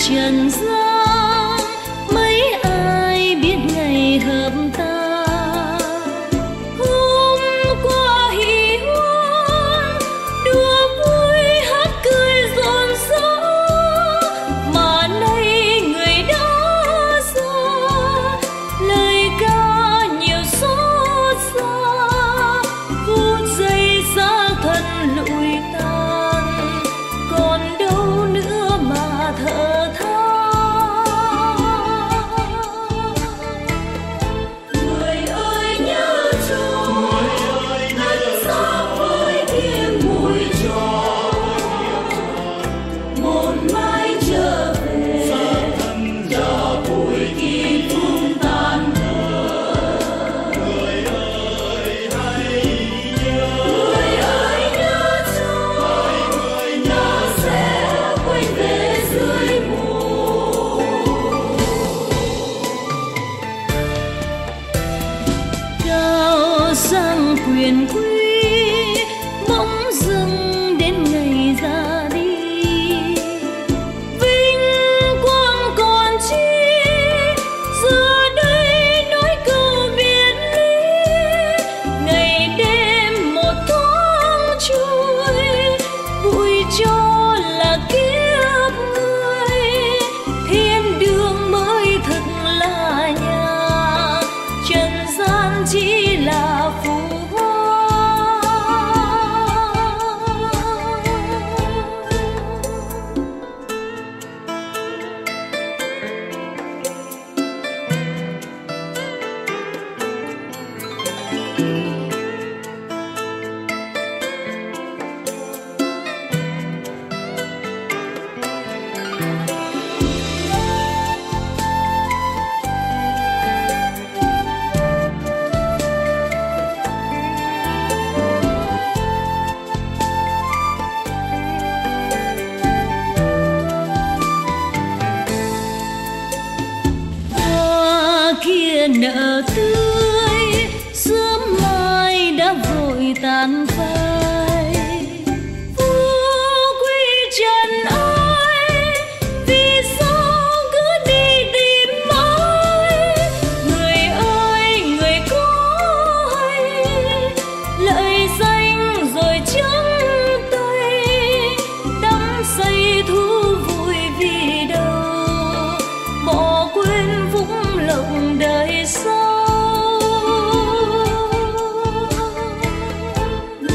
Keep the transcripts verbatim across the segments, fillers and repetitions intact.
trần gian, mấy ai biết ngày hợp ta. Hôm qua hỉ hoan đùa vui hát cười rộn rã, mà nay người đã xa, lời ca nhiều xót xa. Phút giây xa thân lụi tan, còn đâu nữa mà thở than. Người ơi nhớ chồng, đất xa với thêm mùi tròn, một mai trở về giờ vui khi phút tan thở. Người ơi hãy nhớ, người ơi nhớ chồng, ta sẽ quay về dưới mù. Cao sang quyền quý, bỗng dưng đến ngày ra đi. Vinh quang còn chi, giờ đây nói câu biệt ly. Ngày đêm một thoáng trôi, vui cho là kiếp người. Thiên đường mới thực là nhà, trần gian chỉ là phù hoa. Hoa kia nở tươi, sớm mai đã vội tàn phai. Phú quý trần ai, vì sao cứ đi tìm mãi. Người ơi người có hay, lợi danh rồi trắng tay, đắm say thú vui vì đâu, bỏ quên phúc lộc đời sau.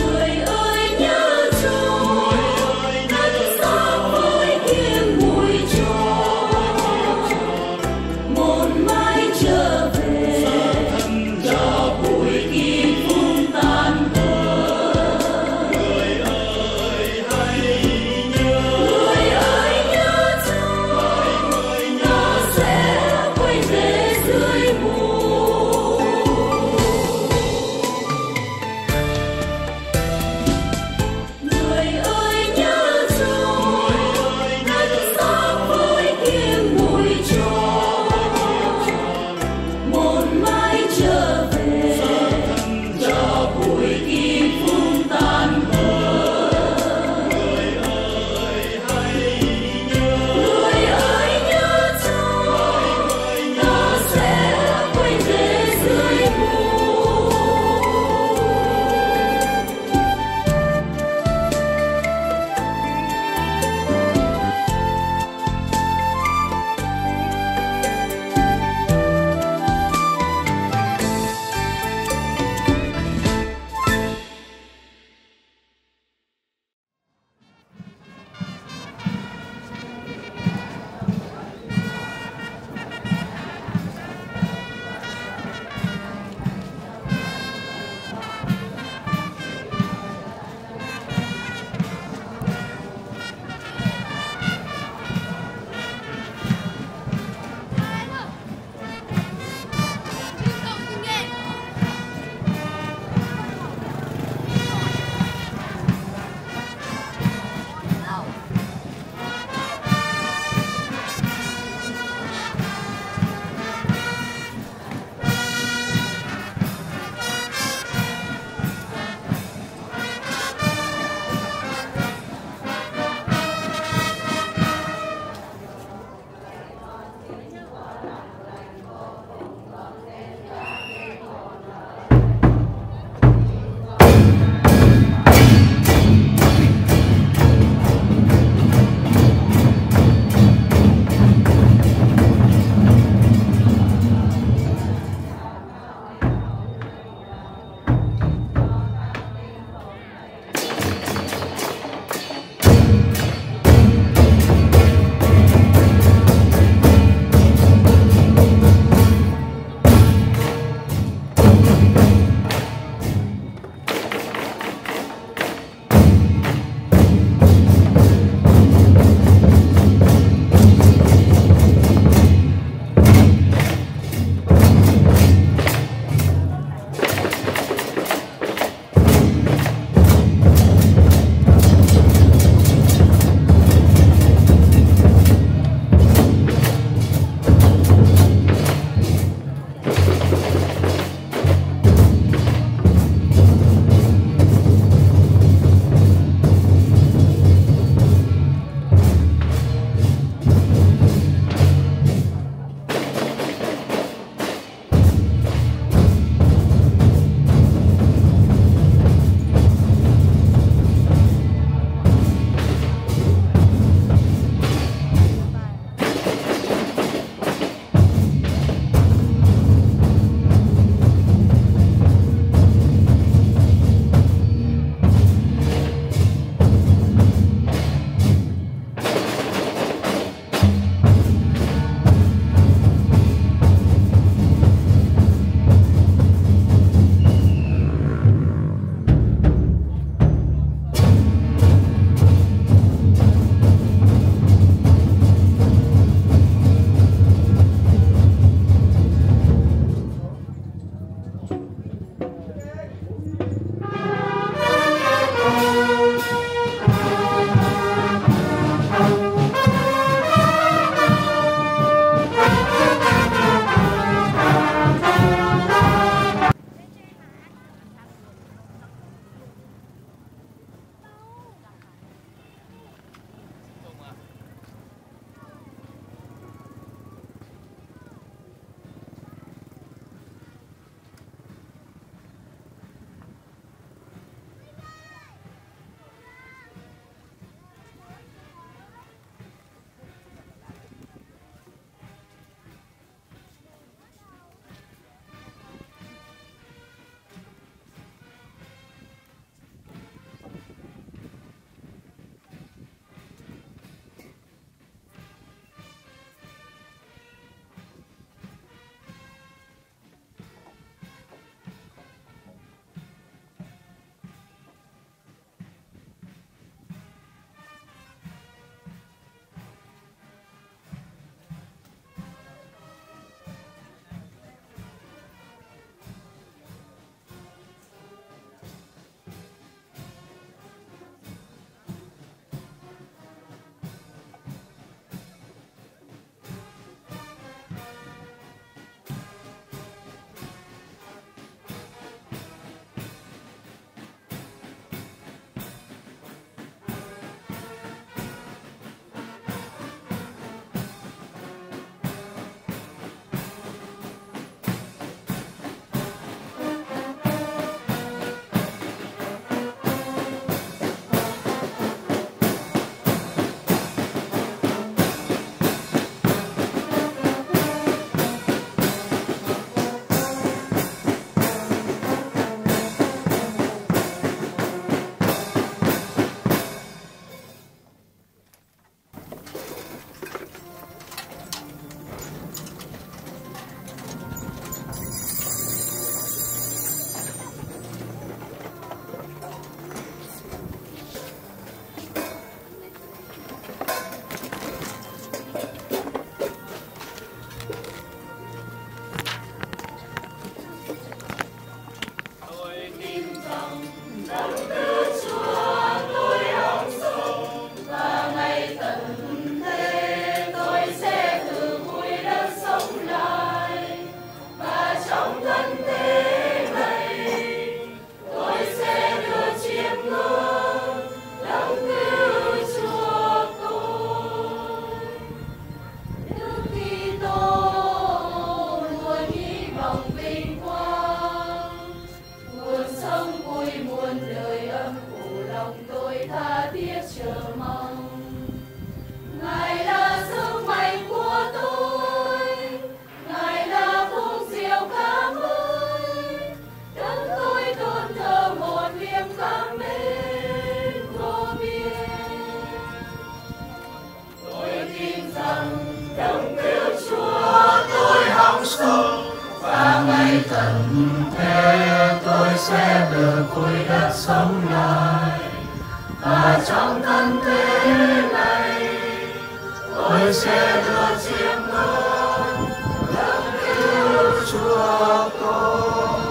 ta sống lại, và trong thân thế này tôi sẽ đưa chiêm ngưỡng đấng cứu Chúa tôi.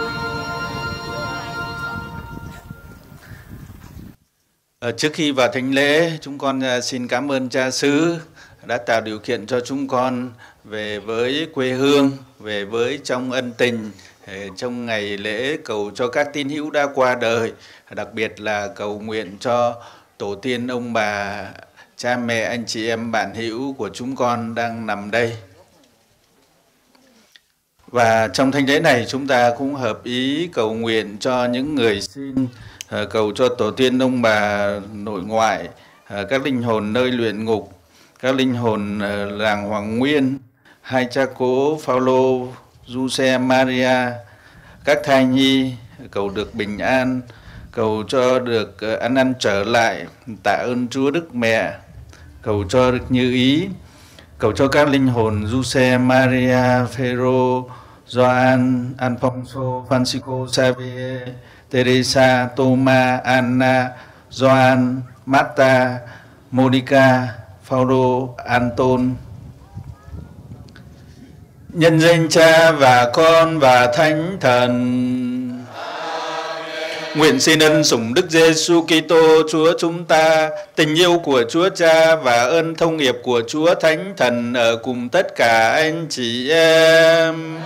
À, trước khi vào thánh lễ, chúng con xin cảm ơn cha xứ đã tạo điều kiện cho chúng con về với quê hương, về với trong ân tình, trong ngày lễ cầu cho các tín hữu đã qua đời, đặc biệt là cầu nguyện cho tổ tiên ông bà, cha mẹ, anh chị em, bạn hữu của chúng con đang nằm đây. Và trong thánh lễ này chúng ta cũng hợp ý cầu nguyện cho những người xin, cầu cho tổ tiên ông bà nội ngoại, các linh hồn nơi luyện ngục, các linh hồn làng Hoàng Nguyên, hai cha cố Phaolô, Giuse, Maria, các thai nhi cầu được bình an, cầu cho được ăn năn trở lại, tạ ơn Chúa Đức Mẹ, cầu cho được như ý, cầu cho các linh hồn Giuse, Maria, Phêrô, Gioan, Alfonso, Francisco, Xavier, Teresa, Thomas, Anna, Gioan, Marta, Monica, Phaolô, Anton. Nhân danh Cha và Con và Thánh Thần. Amen. Nguyện xin ân sủng Đức Giêsu Kitô Chúa chúng ta, tình yêu của Chúa Cha và ơn thông nghiệp của Chúa Thánh Thần ở cùng tất cả anh chị em.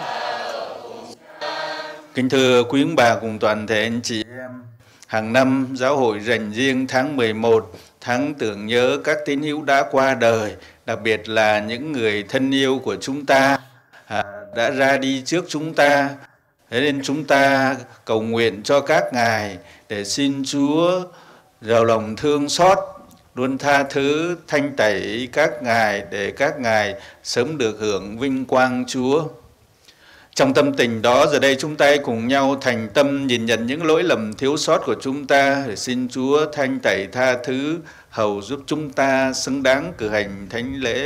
Kính thưa quý ông bà cùng toàn thể anh chị em, hàng năm giáo hội dành riêng tháng mười một, tháng tưởng nhớ các tín hữu đã qua đời, đặc biệt là những người thân yêu của chúng ta à, đã ra đi trước chúng ta. Thế nên chúng ta cầu nguyện cho các ngài để xin Chúa giàu lòng thương xót, luôn tha thứ thanh tẩy các ngài để các ngài sớm được hưởng vinh quang Chúa. Trong tâm tình đó, giờ đây chúng ta cùng nhau thành tâm nhìn nhận những lỗi lầm thiếu sót của chúng ta để xin Chúa thanh tẩy tha thứ, hầu giúp chúng ta xứng đáng cử hành thánh lễ.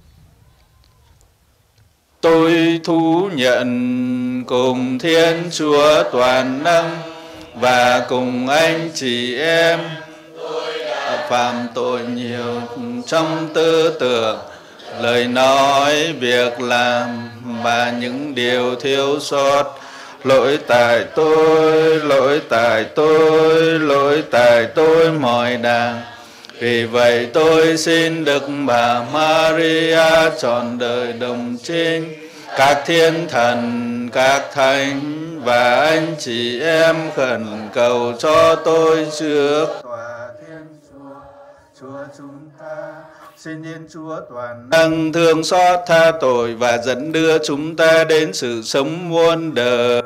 Tôi thú nhận cùng Thiên Chúa toàn năng và cùng anh chị em đã phạm tội nhiều trong tư tưởng, lời nói, việc làm và những điều thiếu sót. Lỗi tại tôi, lỗi tại tôi, lỗi tại tôi mọi đàng. Vì vậy tôi xin Đức Bà Maria trọn đời đồng trinh, các thiên thần, các thánh và anh chị em khẩn cầu cho tôi trước tòa Thiên Chúa, Chúa chúng ta. Xin Thiên Chúa toàn năng thương xót tha tội và dẫn đưa chúng ta đến sự sống muôn đời.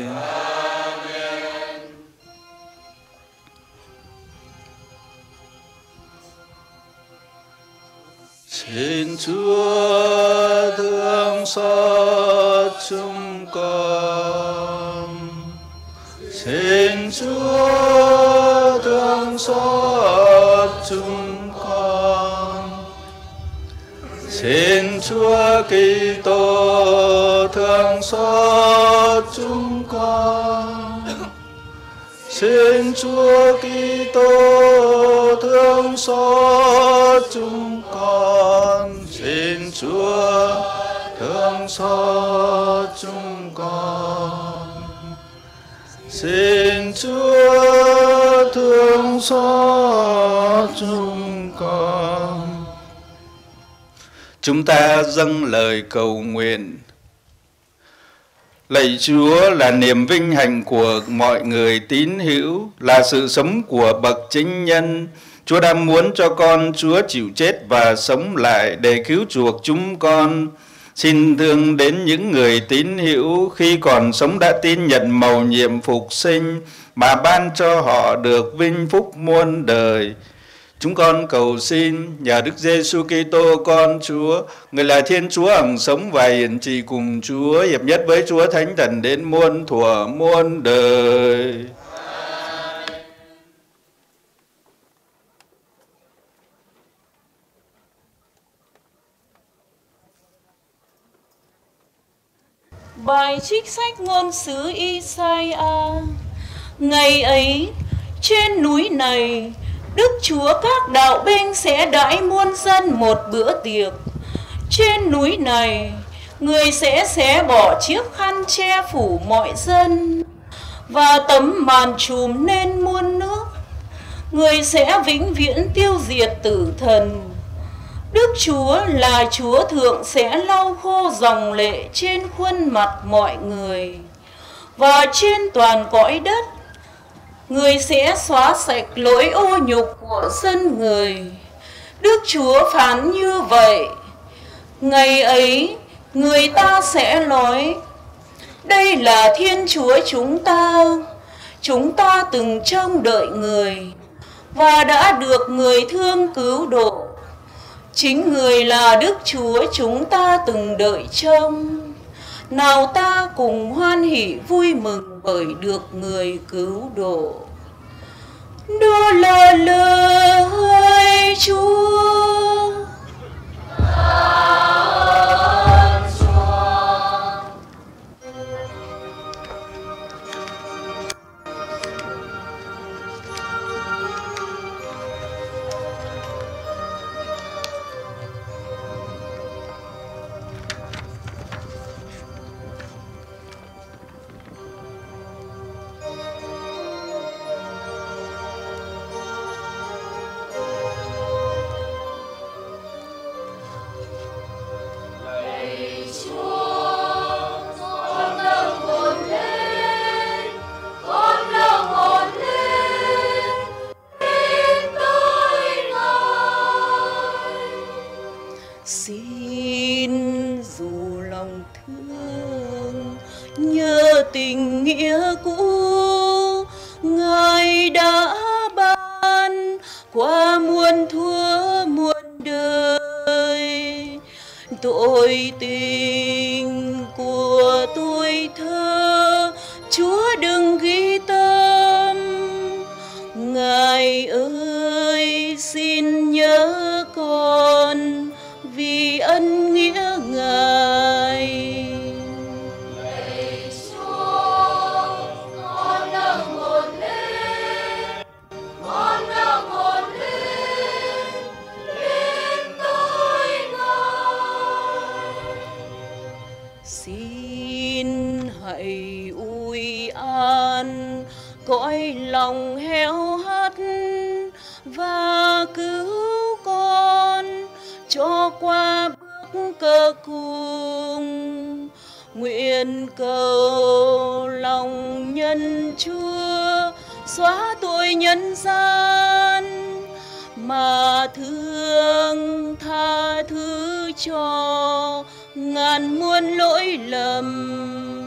Xin Chúa thương xót chúng con. Xin Chúa thương xót chúng con. Xin Chúa Kitô thương xót chúng con. Xin Chúa Kitô thương xót chúng con. Xin Chúa thương xót chúng con. Xin Chúa thương xót chúng con. Chúng ta dâng lời cầu nguyện. Lạy Chúa là niềm vinh hạnh của mọi người tín hữu, là sự sống của bậc chính nhân. Chúa đã muốn cho con Chúa chịu chết và sống lại để cứu chuộc chúng con. Xin thương đến những người tín hữu khi còn sống đã tin nhận mầu nhiệm phục sinh mà ban cho họ được vinh phúc muôn đời. Chúng con cầu xin nhờ Đức Giêsu Kitô con Chúa, người là Thiên Chúa hằng sống và hiển trị cùng Chúa, hiệp nhất với Chúa Thánh Thần đến muôn thuở muôn đời. Bài trích sách ngôn sứ Isaiah. Ngày ấy trên núi này, Đức Chúa các đạo binh sẽ đãi muôn dân một bữa tiệc. Trên núi này, người sẽ xé bỏ chiếc khăn che phủ mọi dân và tấm màn trùm nên muôn nước. Người sẽ vĩnh viễn tiêu diệt tử thần. Đức Chúa là Chúa thượng sẽ lau khô dòng lệ trên khuôn mặt mọi người. Và trên toàn cõi đất, người sẽ xóa sạch lỗi ô nhục của dân người. Đức Chúa phán như vậy. Ngày ấy, người ta sẽ nói, đây là Thiên Chúa chúng ta. Chúng ta từng trông đợi người và đã được người thương cứu độ. Chính người là Đức Chúa chúng ta từng đợi trông. Nào ta cùng hoan hỉ vui mừng bởi được người cứu độ. Đó là lời Chúa. Xin dù lòng thương nhớ tình nghĩa cũ, Ngài đã ban qua muôn thuở muôn đời. Tội tình của tuổi thơ Chúa đừng ghi tâm. Ngài ơi xin nhớ con vì ân nghĩa Ngài. Lạy Chúa, con nâng hồn lên, con nâng hồn lên, lên tới Ngài. Xin hãy ui an cõi lòng héo hắt và cứu con cho qua bước cơ cùng. Nguyện cầu lòng nhân Chúa xóa tội nhân gian mà thương tha thứ cho ngàn muôn lỗi lầm.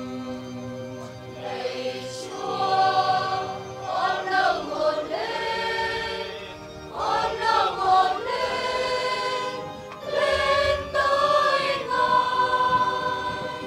Lạy Chúa, con nâng hồn lên, con nâng hồn lên, lên tới Ngài.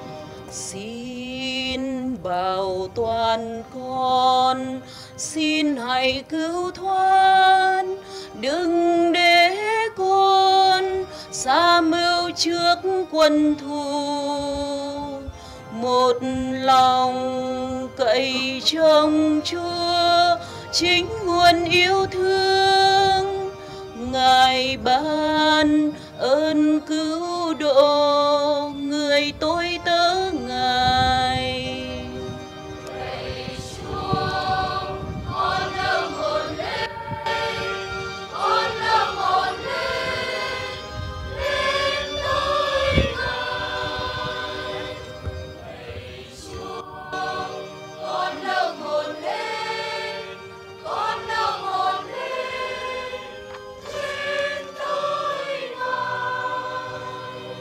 Xin bảo toàn con, xin hãy cứu thoát, đừng để con xa mưu trước quân thù. Một lòng cậy trông Chúa chính nguồn yêu thương, Ngài ban ơn cứu độ người tôi tớ Ngài. Lạy Chúa, con nâng hồn lên, con nâng hồn lên, lên tới Ngài. Lạy Chúa, con nâng hồn lên, con nâng hồn lên, lên tới Ngài.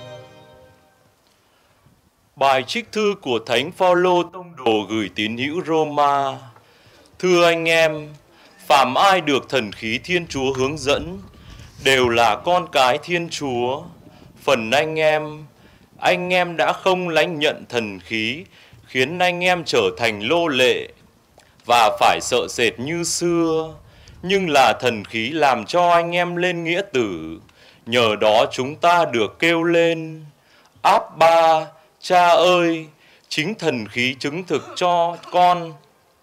Bài trích thư của Thánh Phaolô tông đồ gửi tín hữu Roma. Thưa anh em, phàm ai được thần khí Thiên Chúa hướng dẫn đều là con cái Thiên Chúa. Phần anh em, anh em đã không lãnh nhận thần khí khiến anh em trở thành lô lệ và phải sợ sệt như xưa, nhưng là thần khí làm cho anh em lên nghĩa tử. Nhờ đó chúng ta được kêu lên: Abba, Cha ơi! Chính thần khí chứng thực cho con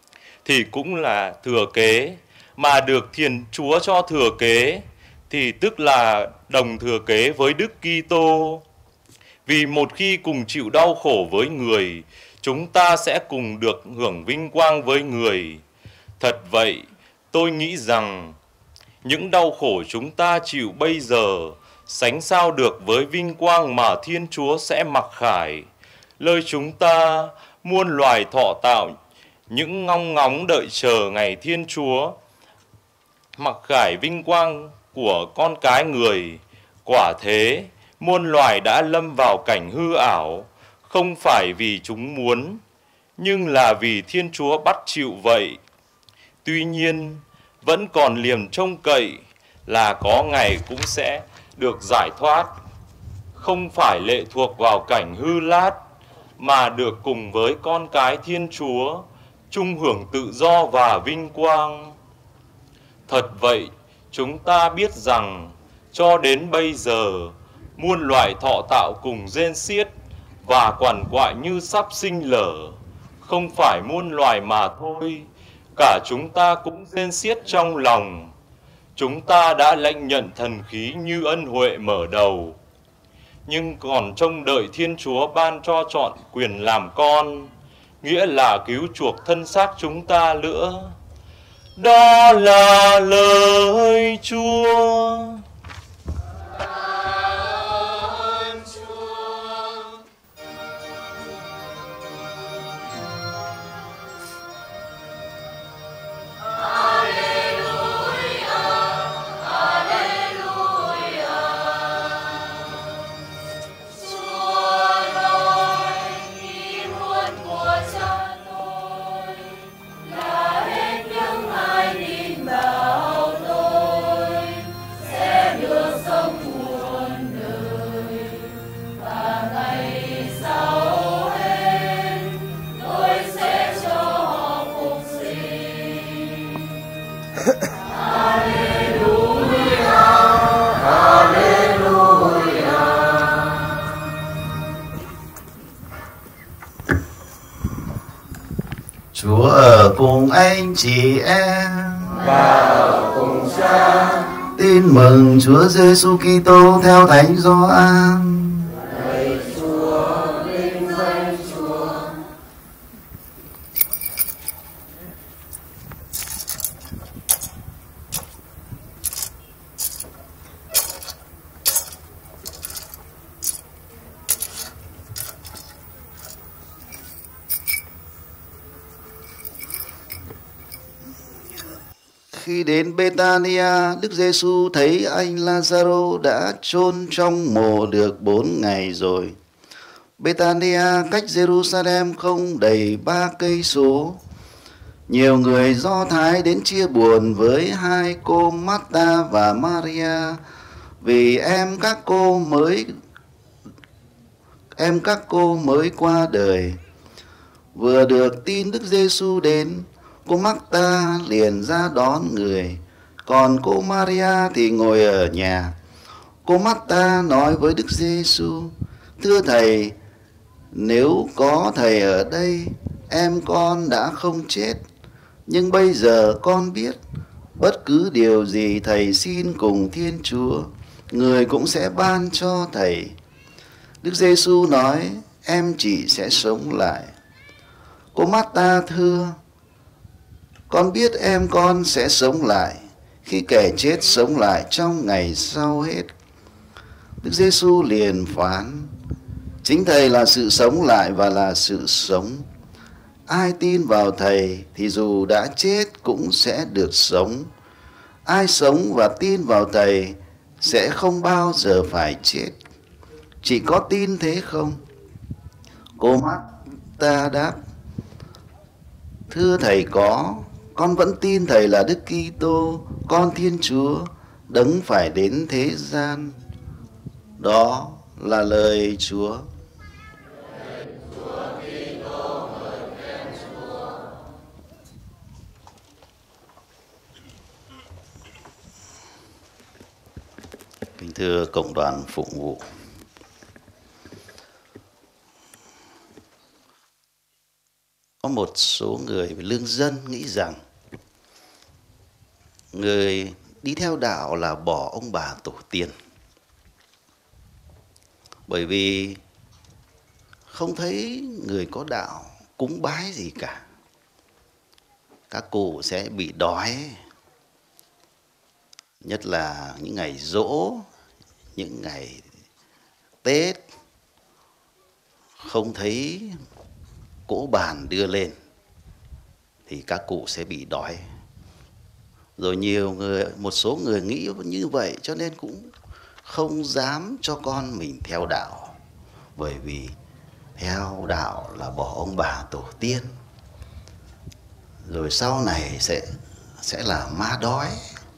thì cũng là thừa kế, mà được Thiên Chúa cho thừa kế thì tức là đồng thừa kế với Đức Kitô. Vì một khi cùng chịu đau khổ với người, chúng ta sẽ cùng được hưởng vinh quang với người. Thật vậy, tôi nghĩ rằng những đau khổ chúng ta chịu bây giờ sánh sao được với vinh quang mà Thiên Chúa sẽ mặc khải. Lời chúng ta muôn loài thọ tạo những ngóng ngóng đợi chờ ngày Thiên Chúa mặc khải vinh quang của con cái người. Quả thế, muôn loài đã lâm vào cảnh hư ảo, không phải vì chúng muốn, nhưng là vì Thiên Chúa bắt chịu vậy. Tuy nhiên, vẫn còn liềm trông cậy là có ngày cũng sẽ được giải thoát, không phải lệ thuộc vào cảnh hư lát, mà được cùng với con cái Thiên Chúa, chung hưởng tự do và vinh quang. Thật vậy, chúng ta biết rằng, cho đến bây giờ, muôn loài thọ tạo cùng rên xiết và quằn quại như sắp sinh lở. Không phải muôn loài mà thôi, cả chúng ta cũng rên xiết trong lòng. Chúng ta đã lãnh nhận thần khí như ân huệ mở đầu, nhưng còn trông đợi Thiên Chúa ban cho trọn quyền làm con, nghĩa là cứu chuộc thân xác chúng ta nữa. Đó là lời Chúa. Chúa ở cùng anh chị em và ở cùng Cha. Tin mừng Chúa Giêsu Kitô theo Thánh Gioan. Lạy Chúa, vinh danh Chúa. Khi đến Bethania, Đức Giêsu thấy anh Lazaro đã chôn trong mồ được bốn ngày rồi. Bethania cách Jerusalem không đầy ba cây số. Nhiều người Do Thái đến chia buồn với hai cô Marta và Maria vì em các cô mới em các cô mới qua đời. Vừa được tin Đức Giêsu đến, cô Marta liền ra đón người, còn cô Maria thì ngồi ở nhà. Cô Marta nói với Đức Giêsu: "Thưa Thầy, nếu có Thầy ở đây, em con đã không chết. Nhưng bây giờ con biết, bất cứ điều gì Thầy xin cùng Thiên Chúa, Người cũng sẽ ban cho Thầy." Đức Giêsu nói: "Em chị sẽ sống lại." Cô Marta thưa: "Con biết em con sẽ sống lại, khi kẻ chết sống lại trong ngày sau hết." Đức Giêsu liền phán: "Chính Thầy là sự sống lại và là sự sống. Ai tin vào Thầy thì dù đã chết cũng sẽ được sống. Ai sống và tin vào Thầy sẽ không bao giờ phải chết. Chị có tin thế không?" Cô Marta đáp: "Thưa Thầy, có. Con vẫn tin Thầy là Đức Kitô, con Thiên Chúa, đấng phải đến thế gian." Đó là lời Chúa. Kính thưa cộng đoàn phụng vụ, có một số người lương dân nghĩ rằng người đi theo đạo là bỏ ông bà tổ tiên, bởi vì không thấy người có đạo cúng bái gì cả. Các cụ sẽ bị đói, nhất là những ngày giỗ, những ngày Tết, không thấy cỗ bàn đưa lên thì các cụ sẽ bị đói. Rồi nhiều người, một số người nghĩ như vậy cho nên cũng không dám cho con mình theo đạo, bởi vì theo đạo là bỏ ông bà tổ tiên, rồi sau này sẽ sẽ là ma đói.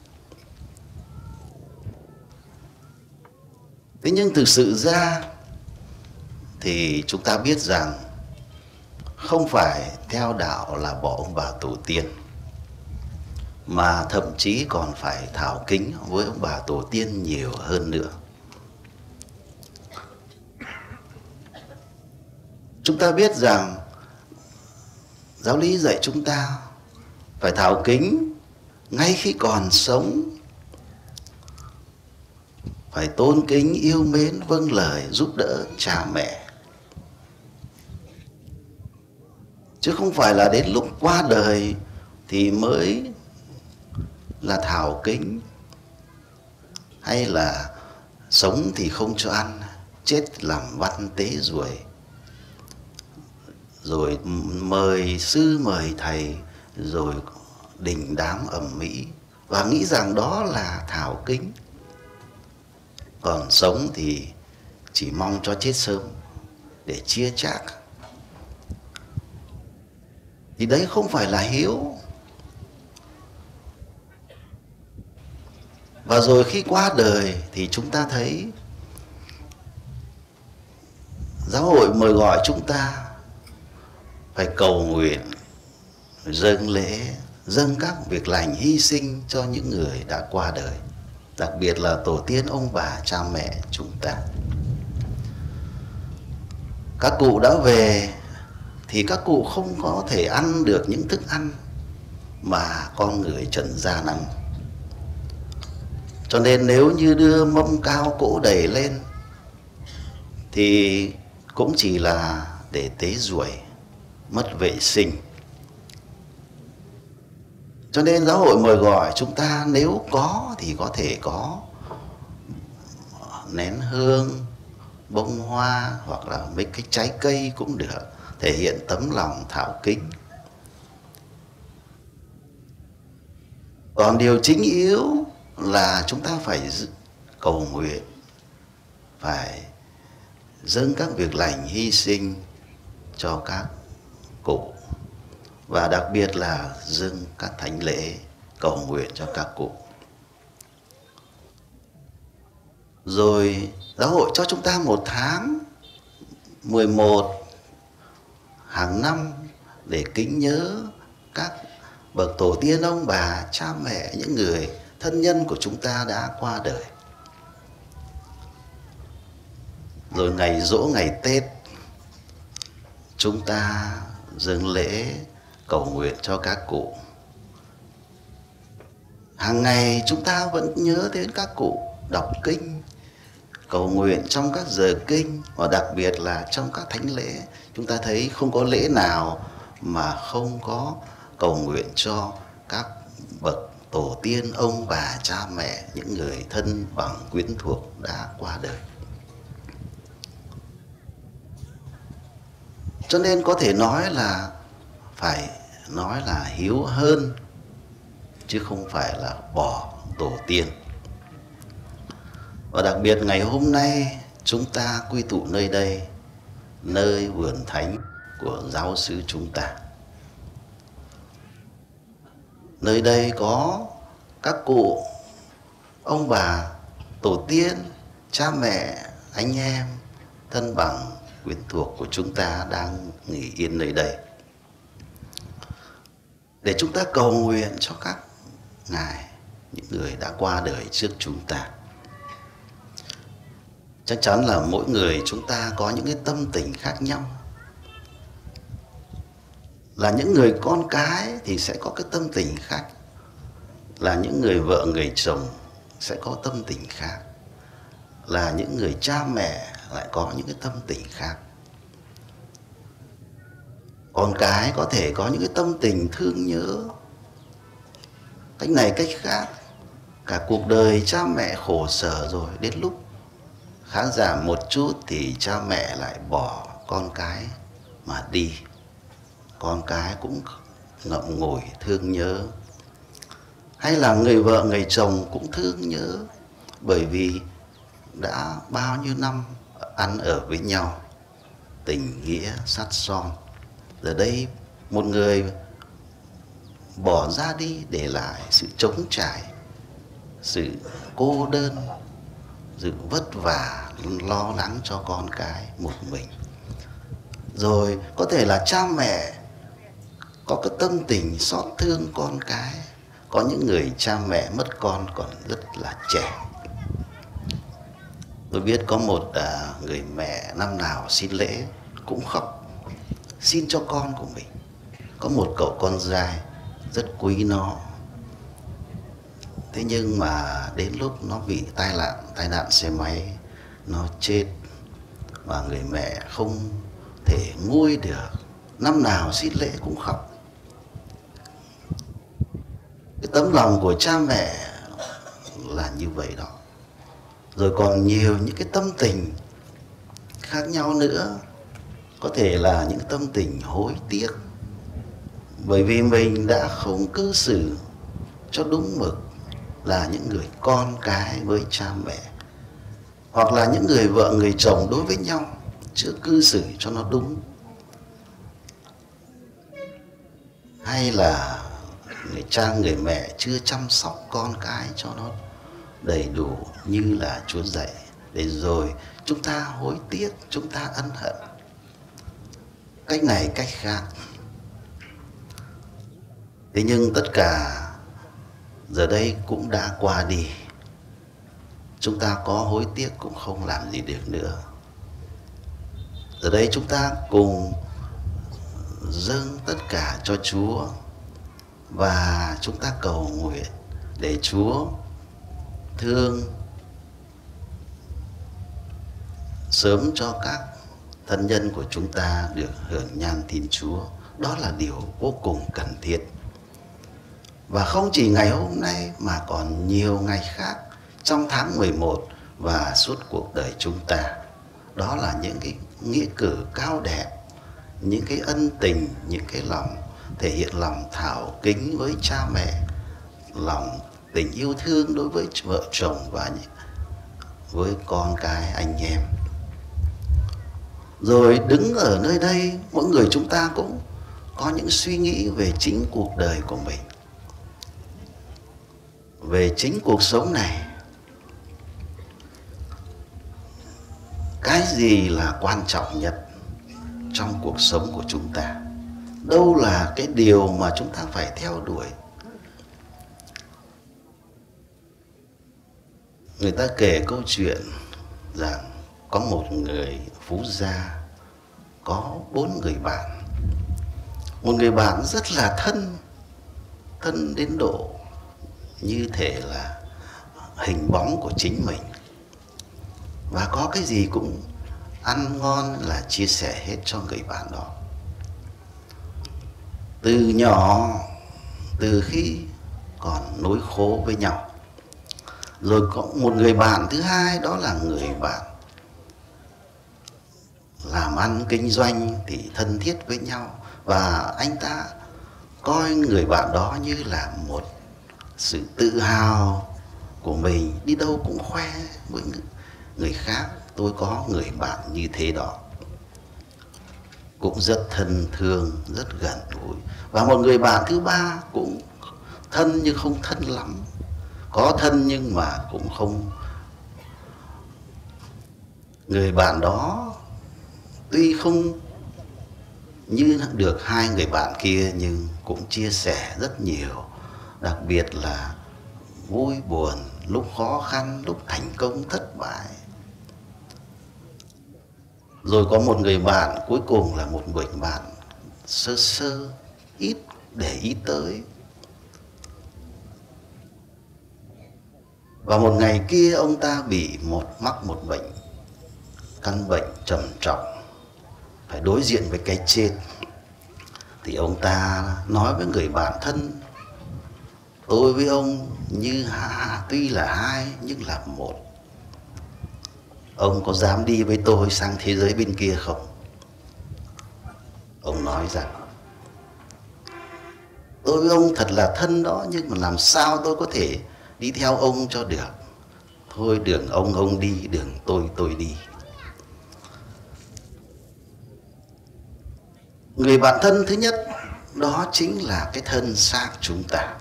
Thế nhưng thực sự ra thì chúng ta biết rằng không phải theo đạo là bỏ ông bà tổ tiên, mà thậm chí còn phải thảo kính với ông bà tổ tiên nhiều hơn nữa. Chúng ta biết rằng giáo lý dạy chúng ta phải thảo kính ngay khi còn sống, phải tôn kính, yêu mến, vâng lời, giúp đỡ cha mẹ, chứ không phải là đến lúc qua đời thì mới là thảo kính, hay là sống thì không cho ăn, chết làm văn tế ruồi, rồi mời sư mời thầy, rồi đình đám ầm ĩ và nghĩ rằng đó là thảo kính. Còn sống thì chỉ mong cho chết sớm để chia chác, thì đấy không phải là hiếu. Và rồi khi qua đời thì chúng ta thấy giáo hội mời gọi chúng ta phải cầu nguyện, dâng lễ, dâng các việc lành, hy sinh cho những người đã qua đời, đặc biệt là tổ tiên ông bà cha mẹ chúng ta. Các cụ đã về thì các cụ không có thể ăn được những thức ăn mà con người trần gian ăn. Cho nên nếu như đưa mâm cao cỗ đầy lên thì cũng chỉ là để tế ruồi, mất vệ sinh. Cho nên giáo hội mời gọi chúng ta nếu có thì có thể có nén hương, bông hoa hoặc là mấy cái trái cây cũng được, thể hiện tấm lòng thảo kính. Còn điều chính yếu là chúng ta phải cầu nguyện, phải dâng các việc lành, hy sinh cho các cụ, và đặc biệt là dâng các thánh lễ cầu nguyện cho các cụ. Rồi giáo hội cho chúng ta một tháng mười một hàng năm để kính nhớ các bậc tổ tiên ông bà, cha mẹ, những người thân nhân của chúng ta đã qua đời. Rồi ngày giỗ, ngày Tết chúng ta dâng lễ cầu nguyện cho các cụ. Hàng ngày chúng ta vẫn nhớ đến các cụ, đọc kinh, cầu nguyện trong các giờ kinh, và đặc biệt là trong các thánh lễ. Chúng ta thấy không có lễ nào mà không có cầu nguyện cho các bậc tổ tiên ông bà cha mẹ, những người thân bằng quyến thuộc đã qua đời. Cho nên có thể nói là phải nói là hiếu hơn, chứ không phải là bỏ tổ tiên. Và đặc biệt ngày hôm nay chúng ta quy tụ nơi đây, nơi vườn thánh của giáo xứ chúng ta. Nơi đây có các cụ, ông bà, tổ tiên, cha mẹ, anh em, thân bằng, quyến thuộc của chúng ta đang nghỉ yên nơi đây, để chúng ta cầu nguyện cho các ngài, những người đã qua đời trước chúng ta. Chắc chắn là mỗi người chúng ta có những cái tâm tình khác nhau. là những người con cái thì sẽ có cái tâm tình khác, là những người vợ người chồng sẽ có tâm tình khác, là những người cha mẹ lại có những cái tâm tình khác. Con cái có thể có những cái tâm tình thương nhớ cách này cách khác. Cả cuộc đời cha mẹ khổ sở rồi, đến lúc khá giả một chút thì cha mẹ lại bỏ con cái mà đi. Con cái cũng ngậm ngùi thương nhớ. Hay là người vợ người chồng cũng thương nhớ, bởi vì đã bao nhiêu năm ăn ở với nhau, tình nghĩa sắt son. Giờ đây một người bỏ ra đi, để lại sự trống trải, sự cô đơn, sự vất vả, lo lắng cho con cái một mình. Rồi có thể là cha mẹ có cái tâm tình xót thương con cái. Có những người cha mẹ mất con còn rất là trẻ. Tôi biết có một à, người mẹ năm nào xin lễ cũng khóc, xin cho con của mình. Có một cậu con trai rất quý nó. Thế nhưng mà đến lúc nó bị tai nạn, tai nạn xe máy, nó chết. Và người mẹ không thể nguôi được, năm nào xin lễ cũng khóc. Cái tấm lòng của cha mẹ là như vậy đó. Rồi còn nhiều những cái tâm tình khác nhau nữa. Có thể là những tâm tình hối tiếc, bởi vì mình đã không cư xử cho đúng mực, là những người con cái với cha mẹ. Hoặc là những người vợ người chồng đối với nhau chưa cư xử cho nó đúng. Hay là người cha người mẹ chưa chăm sóc con cái cho nó đầy đủ như là Chúa dạy, để rồi chúng ta hối tiếc, chúng ta ân hận cách này cách khác. Thế nhưng tất cả giờ đây cũng đã qua đi. Chúng ta có hối tiếc cũng không làm gì được nữa. Giờ đây chúng ta cùng dâng tất cả cho Chúa, và chúng ta cầu nguyện để Chúa thương sớm cho các thân nhân của chúng ta được hưởng nhan Thiên Chúa. Đó là điều vô cùng cần thiết. Và không chỉ ngày hôm nay mà còn nhiều ngày khác trong tháng mười một và suốt cuộc đời chúng ta. Đó là những cái nghĩa cử cao đẹp, những cái ân tình, những cái lòng thể hiện lòng thảo kính với cha mẹ, lòng tình yêu thương đối với vợ chồng và với con cái anh em. Rồi đứng ở nơi đây, mỗi người chúng ta cũng có những suy nghĩ về chính cuộc đời của mình, về chính cuộc sống này. Cái gì là quan trọng nhất trong cuộc sống của chúng ta? Đâu là cái điều mà chúng ta phải theo đuổi? Người ta kể câu chuyện rằng có một người phú gia có bốn người bạn. Một người bạn rất là thân, thân đến độ như thể là hình bóng của chính mình. Và có cái gì cũng ăn ngon là chia sẻ hết cho người bạn đó. Từ nhỏ, từ khi còn nối khố với nhau. Rồi có một người bạn thứ hai, đó là người bạn làm ăn kinh doanh thì thân thiết với nhau. Và anh ta coi người bạn đó như là một sự tự hào của mình. Đi đâu cũng khoe với người khác, tôi có người bạn như thế đó. Cũng rất thân thương, rất gần gũi. Và một người bạn thứ ba cũng thân nhưng không thân lắm. Có thân nhưng mà cũng không. Người bạn đó tuy không như được hai người bạn kia nhưng cũng chia sẻ rất nhiều. Đặc biệt là vui buồn, lúc khó khăn, lúc thành công, thất bại. Rồi có một người bạn cuối cùng là một người bạn sơ sơ, ít để ý tới. Và một ngày kia ông ta bị một mắc một bệnh, căn bệnh trầm trọng, phải đối diện với cái chết. Thì ông ta nói với người bạn thân: tôi với ông như ha, tuy là hai nhưng là một. Ông có dám đi với tôi sang thế giới bên kia không? Ông nói rằng: tôi với ông thật là thân đó, nhưng mà làm sao tôi có thể đi theo ông cho được. Thôi đường ông ông đi, đường tôi tôi đi. Người bạn thân thứ nhất đó chính là cái thân xác chúng ta.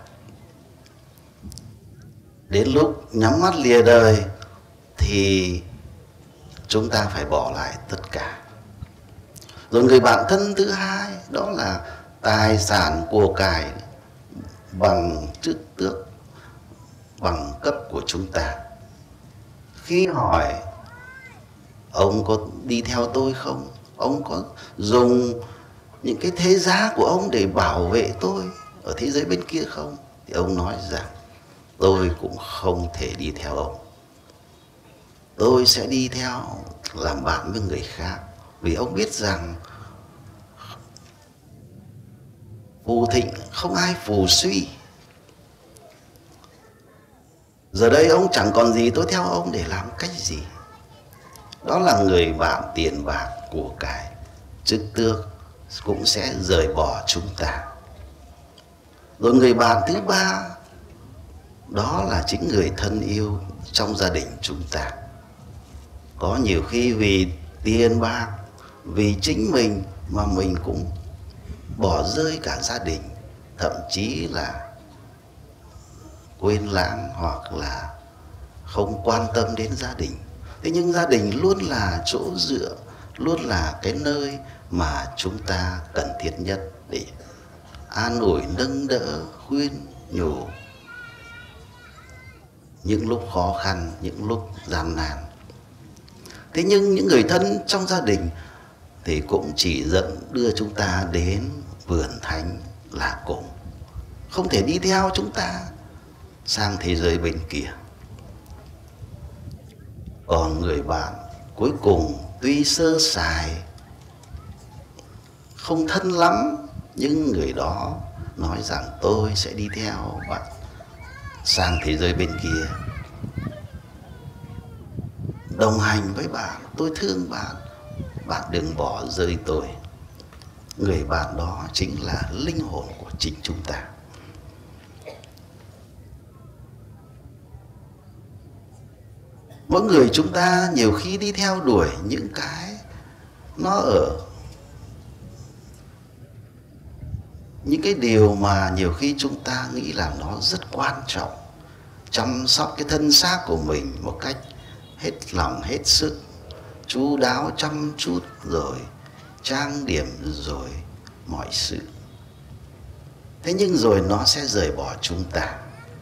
Đến lúc nhắm mắt lìa đời thì chúng ta phải bỏ lại tất cả. Rồi người bạn thân thứ hai đó là tài sản của cải, bằng chức tước, bằng cấp của chúng ta. Khi hỏi ông có đi theo tôi không, ông có dùng những cái thế giá của ông để bảo vệ tôi ở thế giới bên kia không, thì ông nói rằng tôi cũng không thể đi theo ông. Tôi sẽ đi theo làm bạn với người khác, vì ông biết rằng phù thịnh không ai phù suy. Giờ đây ông chẳng còn gì, tôi theo ông để làm cách gì? Đó là người bạn tiền bạc, của cải, chức tước cũng sẽ rời bỏ chúng ta. Rồi người bạn thứ ba đó là chính người thân yêu trong gia đình chúng ta. Có nhiều khi vì tiền bạc, vì chính mình mà mình cũng bỏ rơi cả gia đình, thậm chí là quên lãng hoặc là không quan tâm đến gia đình. Thế nhưng gia đình luôn là chỗ dựa, luôn là cái nơi mà chúng ta cần thiết nhất để an ủi, nâng đỡ, khuyên nhủ những lúc khó khăn, những lúc gian nan. Thế nhưng những người thân trong gia đình thì cũng chỉ dẫn đưa chúng ta đến vườn thánh là cùng, không thể đi theo chúng ta sang thế giới bên kia. Còn người bạn cuối cùng tuy sơ sài, không thân lắm, nhưng người đó nói rằng tôi sẽ đi theo bạn sang thế giới bên kia, đồng hành với bạn, tôi thương bạn, bạn đừng bỏ rơi tôi. Người bạn đó chính là linh hồn của chính chúng ta. Mỗi người chúng ta nhiều khi đi theo đuổi những cái nó ở những cái điều mà nhiều khi chúng ta nghĩ là nó rất quan trọng. Chăm sóc cái thân xác của mình một cách hết lòng hết sức, chu đáo chăm chút, rồi trang điểm, rồi mọi sự. Thế nhưng rồi nó sẽ rời bỏ chúng ta.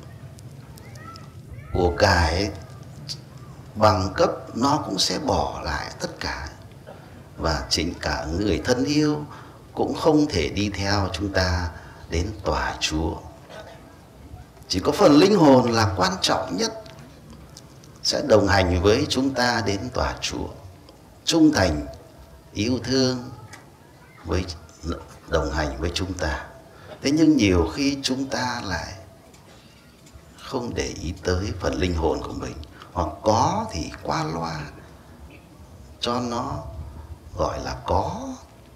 Của cải, bằng cấp nó cũng sẽ bỏ lại tất cả. Và chính cả người thân yêu cũng không thể đi theo chúng ta đến tòa Chúa. Chỉ có phần linh hồn là quan trọng nhất, sẽ đồng hành với chúng ta đến tòa Chúa, trung thành, yêu thương với đồng hành với chúng ta. Thế nhưng nhiều khi chúng ta lại không để ý tới phần linh hồn của mình, hoặc có thì qua loa cho nó gọi là có.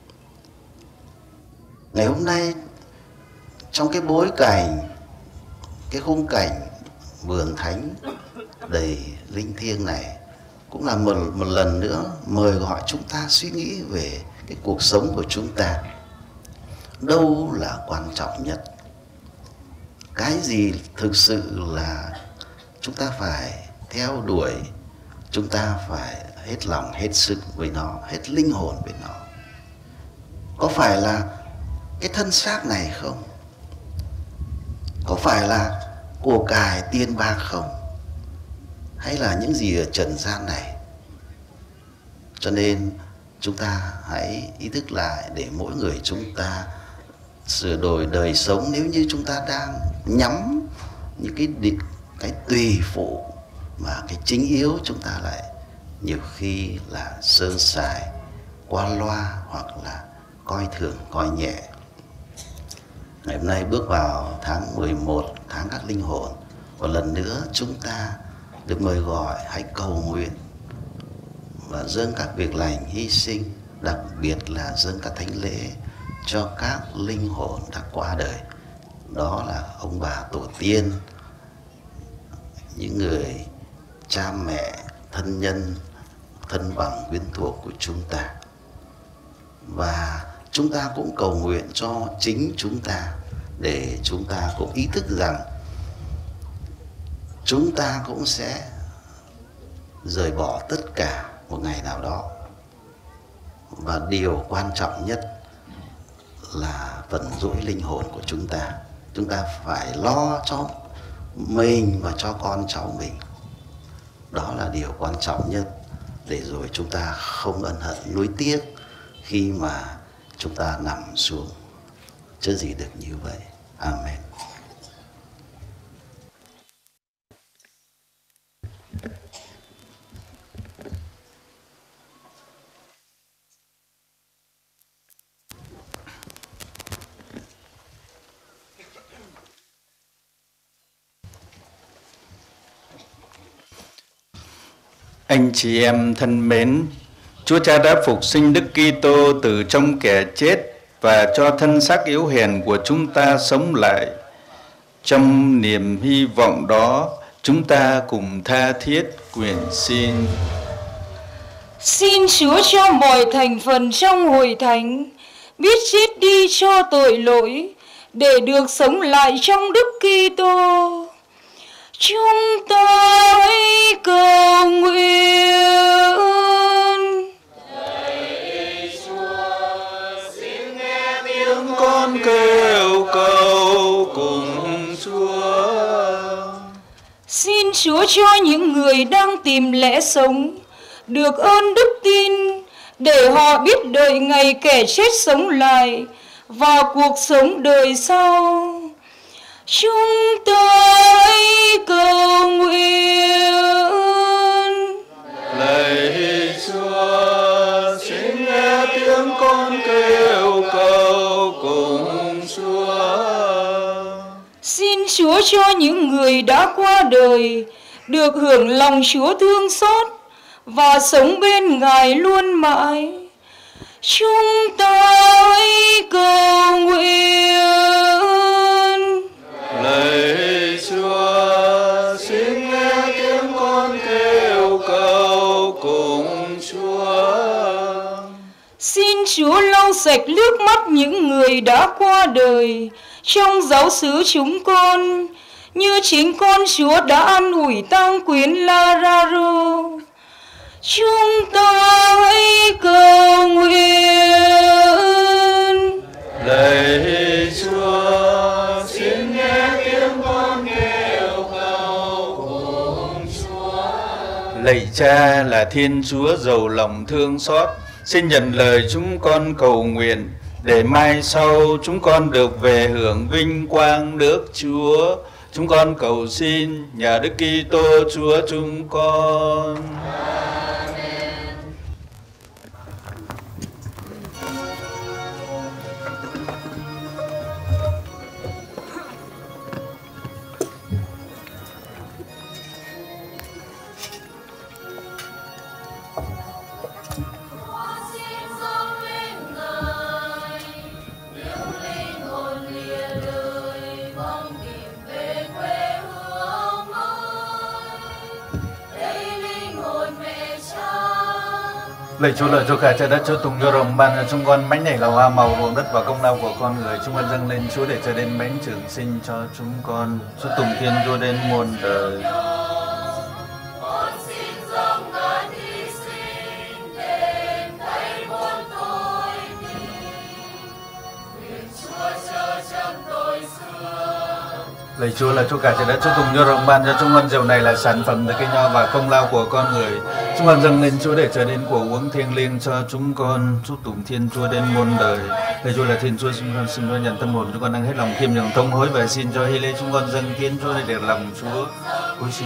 Ngày hôm nay trong cái bối cảnh, cái khung cảnh vườn thánh đầy linh thiêng này, cũng là một, một lần nữa mời gọi chúng ta suy nghĩ về cái cuộc sống của chúng ta. Đâu là quan trọng nhất? Cái gì thực sự là chúng ta phải theo đuổi, chúng ta phải hết lòng hết sức với nó, hết linh hồn với nó? Có phải là cái thân xác này không? Có phải là của cải tiền bạc không? Hay là những gì ở trần gian này? Cho nên chúng ta hãy ý thức lại để mỗi người chúng ta sửa đổi đời sống nếu như chúng ta đang nhắm những cái định, cái tùy phụ, mà cái chính yếu chúng ta lại nhiều khi là sơ sài, qua loa hoặc là coi thường, coi nhẹ. Ngày hôm nay bước vào tháng mười một, tháng các linh hồn, một lần nữa chúng ta được mời gọi hãy cầu nguyện và dâng các việc lành hy sinh, đặc biệt là dâng các thánh lễ cho các linh hồn đã qua đời. Đó là ông bà tổ tiên, những người cha mẹ, thân nhân, thân bằng quyến thuộc của chúng ta. Và chúng ta cũng cầu nguyện cho chính chúng ta, để chúng ta cũng ý thức rằng chúng ta cũng sẽ rời bỏ tất cả một ngày nào đó. Và điều quan trọng nhất là vận rủi linh hồn của chúng ta. Chúng ta phải lo cho mình và cho con cháu mình. Đó là điều quan trọng nhất, để rồi chúng ta không ân hận nuối tiếc khi mà chúng ta nằm xuống. Chứ gì được như vậy. Amen. Anh chị em thân mến, Chúa Cha đã phục sinh Đức Kitô từ trong kẻ chết và cho thân xác yếu hèn của chúng ta sống lại. Trong niềm hy vọng đó, chúng ta cùng tha thiết nguyện xin. Xin Chúa cho mọi thành phần trong hội thánh biết chết đi cho tội lỗi, để được sống lại trong Đức Kitô. Chúng ta hãy cầu nguyện. Lạy Chúa, xin nghe tiếng Con kêu cầu cùng Chúa. Xin Chúa cho những người đang tìm lẽ sống được ơn đức tin, để họ biết đợi ngày kẻ chết sống lại và cuộc sống đời sau. Chúng ta hãy cầu nguyện. Lạy Chúa, xin nghe tiếng con kêu cầu cùng Chúa. Xin Chúa cho những người đã qua đời được hưởng lòng Chúa thương xót và sống bên Ngài luôn mãi. Chúng ta hãy cầu nguyện. Lạy Chúa, xin nghe tiếng con kêu cầu cùng Chúa. Xin Chúa lau sạch nước mắt những người đã qua đời trong giáo xứ chúng con, như chính con Chúa đã an ủi tang quyến Lazaro. Chúng ta hãy cầu nguyện. Lạy Chúa, xin nghe tiếng con kêu cầu cùng Chúa. Lạy Cha là Thiên Chúa giàu lòng thương xót, xin nhận lời chúng con cầu nguyện, để mai sau chúng con được về hưởng vinh quang nước Chúa. Chúng con cầu xin nhờ Đức Kitô Chúa chúng con. Lạy Chúa, lời Chúa cả trời đất, Chúa tùng cho rồng ban cho chúng con bánh này là hoa màu ruộng đất và công lao của con người. Chúng con dâng lên Chúa để cho đến bánh trường sinh cho chúng con. Chúa tùng thiên Chúa đến muôn đời. Lạy Chúa là Chúa cả trời đất, Chúa cùng nho rộng ban cho chúng con rượu này là sản phẩm từ cây nho và công lao của con người. Chúng con dâng lên Chúa để trở đến của uống thiêng liêng cho chúng con, chúc tụng Thiên Chúa đến muôn đời. Lạy Chúa là Thiên Chúa, chúng con xin Chúa nhận tâm hồn chúng con đang hết lòng khiêm nhường thông hối và xin cho hy lễ chúng con dâng Thiên Chúa để được lòng Chúa. Ôi xin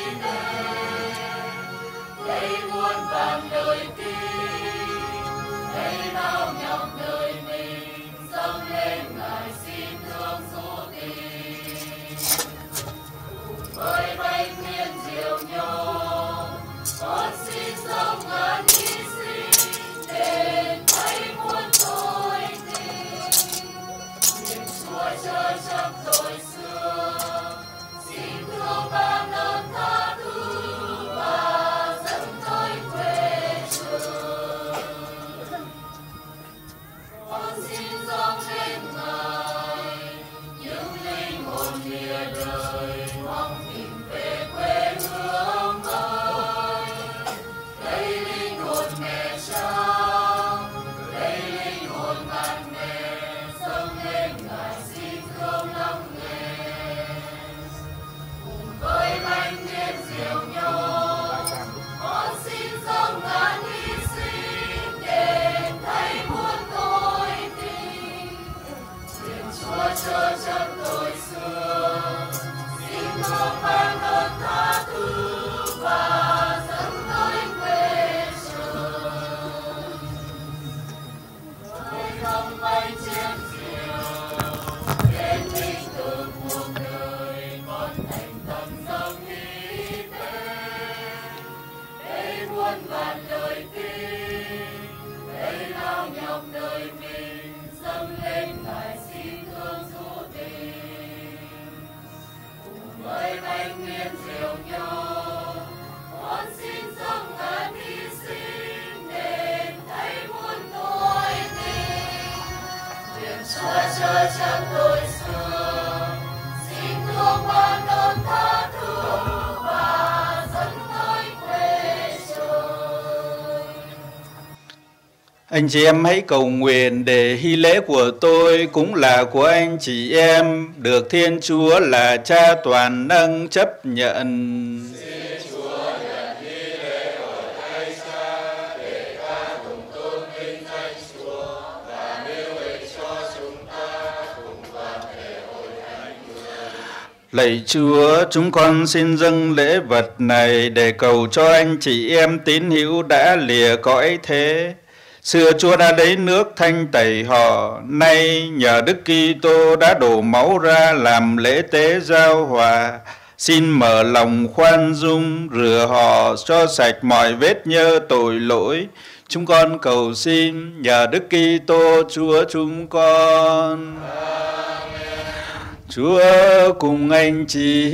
anh chị em hãy cầu nguyện để hy lễ của tôi cũng là của anh chị em được Thiên Chúa là Cha toàn năng chấp nhận. Xin Chúa nhận hy lễ ở thay xa để ta cùng tôn vinh danh Chúa và nêu ích cho chúng ta cùng toàn thể hội thánh người. Lạy Chúa, chúng con xin dâng lễ vật này để cầu cho anh chị em tín hữu đã lìa cõi thế. Xưa Chúa đã lấy nước thanh tẩy họ, nay nhờ Đức Kitô đã đổ máu ra làm lễ tế giao hòa. Xin mở lòng khoan dung, rửa họ cho sạch mọi vết nhơ tội lỗi. Chúng con cầu xin nhờ Đức Kitô Chúa chúng con. Amen. Chúa cùng anh chị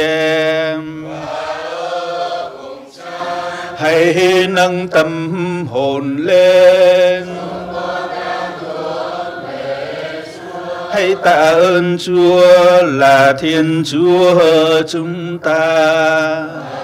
em. Hãy nâng tâm hồn lên, hãy tạ ơn Chúa là Thiên Chúa chúng ta.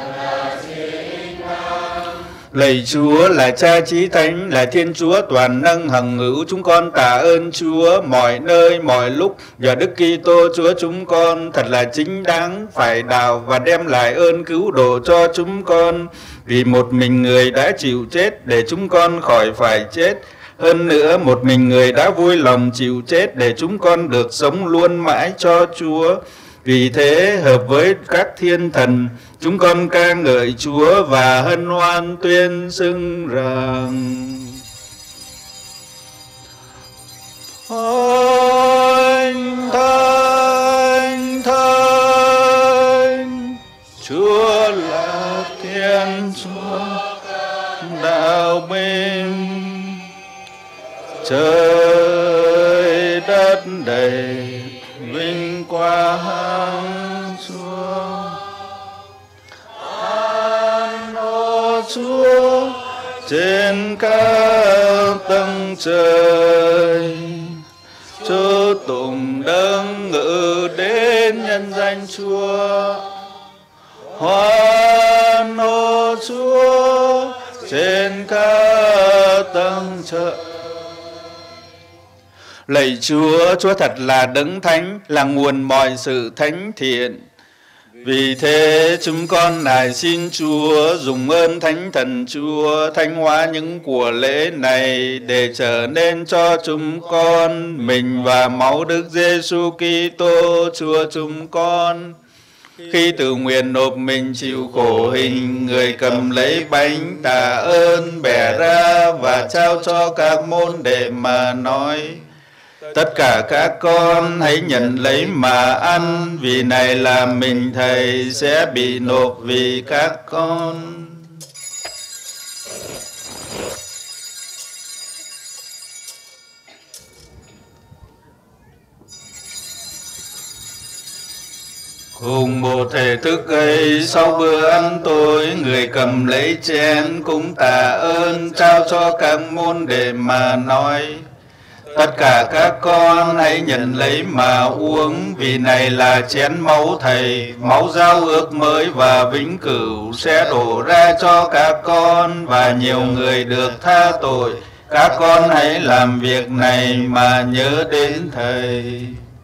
Lạy Chúa là Cha Chí Thánh, là Thiên Chúa toàn năng hằng hữu, chúng con tạ ơn Chúa mọi nơi mọi lúc. Nhờ Đức Kitô Chúa chúng con thật là chính đáng phải đào và đem lại ơn cứu độ cho chúng con. Vì một mình người đã chịu chết để chúng con khỏi phải chết. Hơn nữa một mình người đã vui lòng chịu chết để chúng con được sống luôn mãi cho Chúa. Vì thế hợp với các thiên thần, chúng con ca ngợi Chúa và hân hoan tuyên xưng rằng: Thánh, Thánh, Thánh, Chúa là Thiên Chúa đạo bình, trời đất đầy vinh quang Chúa. An hô Chúa trên các tầng trời, chớ tụng đấng ngự đến nhân danh Chúa. Hoan hô Chúa trên các tầng trời, Lạy Chúa, Chúa thật là đấng thánh, là nguồn mọi sự thánh thiện. Vì thế chúng con nài xin Chúa dùng ơn Thánh Thần Chúa thánh hóa những của lễ này để trở nên cho chúng con mình và máu Đức Giêsu Kitô Chúa chúng con. Khi tự nguyện nộp mình chịu khổ hình, người cầm lấy bánh tạ ơn bẻ ra và trao cho các môn đệ mà nói: tất cả các con hãy nhận lấy mà ăn, vì này là mình Thầy sẽ bị nộp vì các con. Cùng một thể thức ấy, sau bữa ăn tối, người cầm lấy chén cũng tạ ơn trao cho các môn đệ mà nói: tất cả các con hãy nhận lấy mà uống, vì này là chén máu Thầy, máu giao ước mới và vĩnh cửu sẽ đổ ra cho các con và nhiều người được tha tội. Các con hãy làm việc này mà nhớ đến Thầy.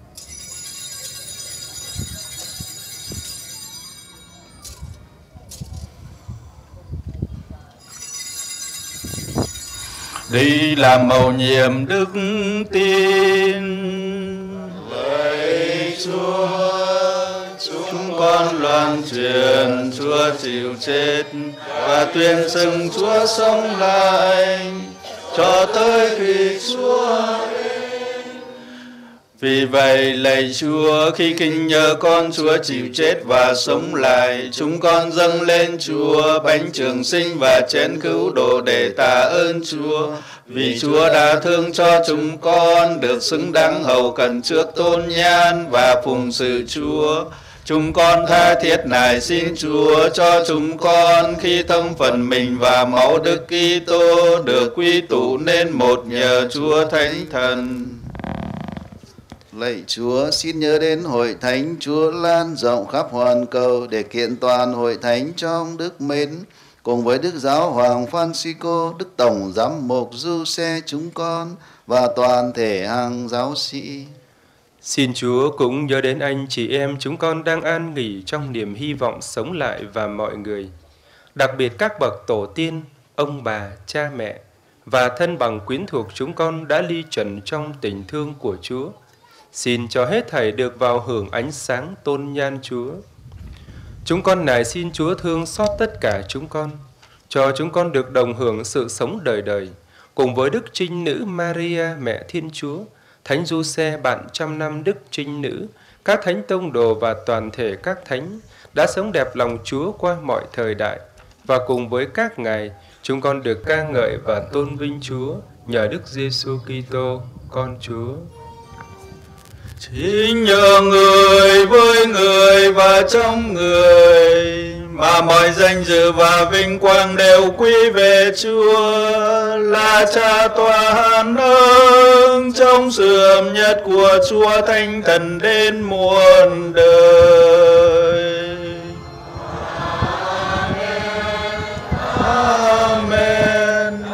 Đây là mầu nhiệm đức tin. Lạy Chúa, Chúng con loan truyền Chúa chịu chết và tuyên xưng Chúa sống lại cho tới khi Chúa đến. Vì vậy lạy Chúa, khi kinh nhớ con Chúa chịu chết và sống lại, chúng con dâng lên Chúa bánh trường sinh và chén cứu độ để tạ ơn Chúa. Vì Chúa đã thương cho chúng con được xứng đáng hầu cận trước tôn nhan và phụng sự Chúa. Chúng con tha thiết nài xin Chúa cho chúng con khi thông phần mình và máu Đức Kitô được quy tụ nên một nhờ Chúa Thánh Thần. Lạy Chúa, xin nhớ đến hội thánh Chúa lan rộng khắp hoàn cầu để kiện toàn hội thánh trong đức mến, cùng với Đức Giáo Hoàng Francisco, Đức Tổng Giám mục Giuse chúng con và toàn thể hàng giáo sĩ. Xin Chúa cũng nhớ đến anh chị em chúng con đang an nghỉ trong niềm hy vọng sống lại và mọi người, đặc biệt các bậc tổ tiên, ông bà, cha mẹ và thân bằng quyến thuộc chúng con đã ly trần trong tình thương của Chúa. Xin cho hết thảy được vào hưởng ánh sáng tôn nhan Chúa. Chúng con nài xin Chúa thương xót tất cả chúng con, cho chúng con được đồng hưởng sự sống đời đời, cùng với Đức Trinh Nữ Maria Mẹ Thiên Chúa, Thánh Giuse bạn trăm năm Đức Trinh Nữ, các thánh tông đồ và toàn thể các thánh đã sống đẹp lòng Chúa qua mọi thời đại. Và cùng với các ngài, chúng con được ca ngợi và tôn vinh Chúa nhờ Đức Giêsu Kitô, con Chúa. Chính nhờ người với người và trong người mà mọi danh dự và vinh quang đều quy về Chúa, là Cha toàn ơn trong sự ấm nhất của Chúa Thánh Thần đến muôn đời. Amen.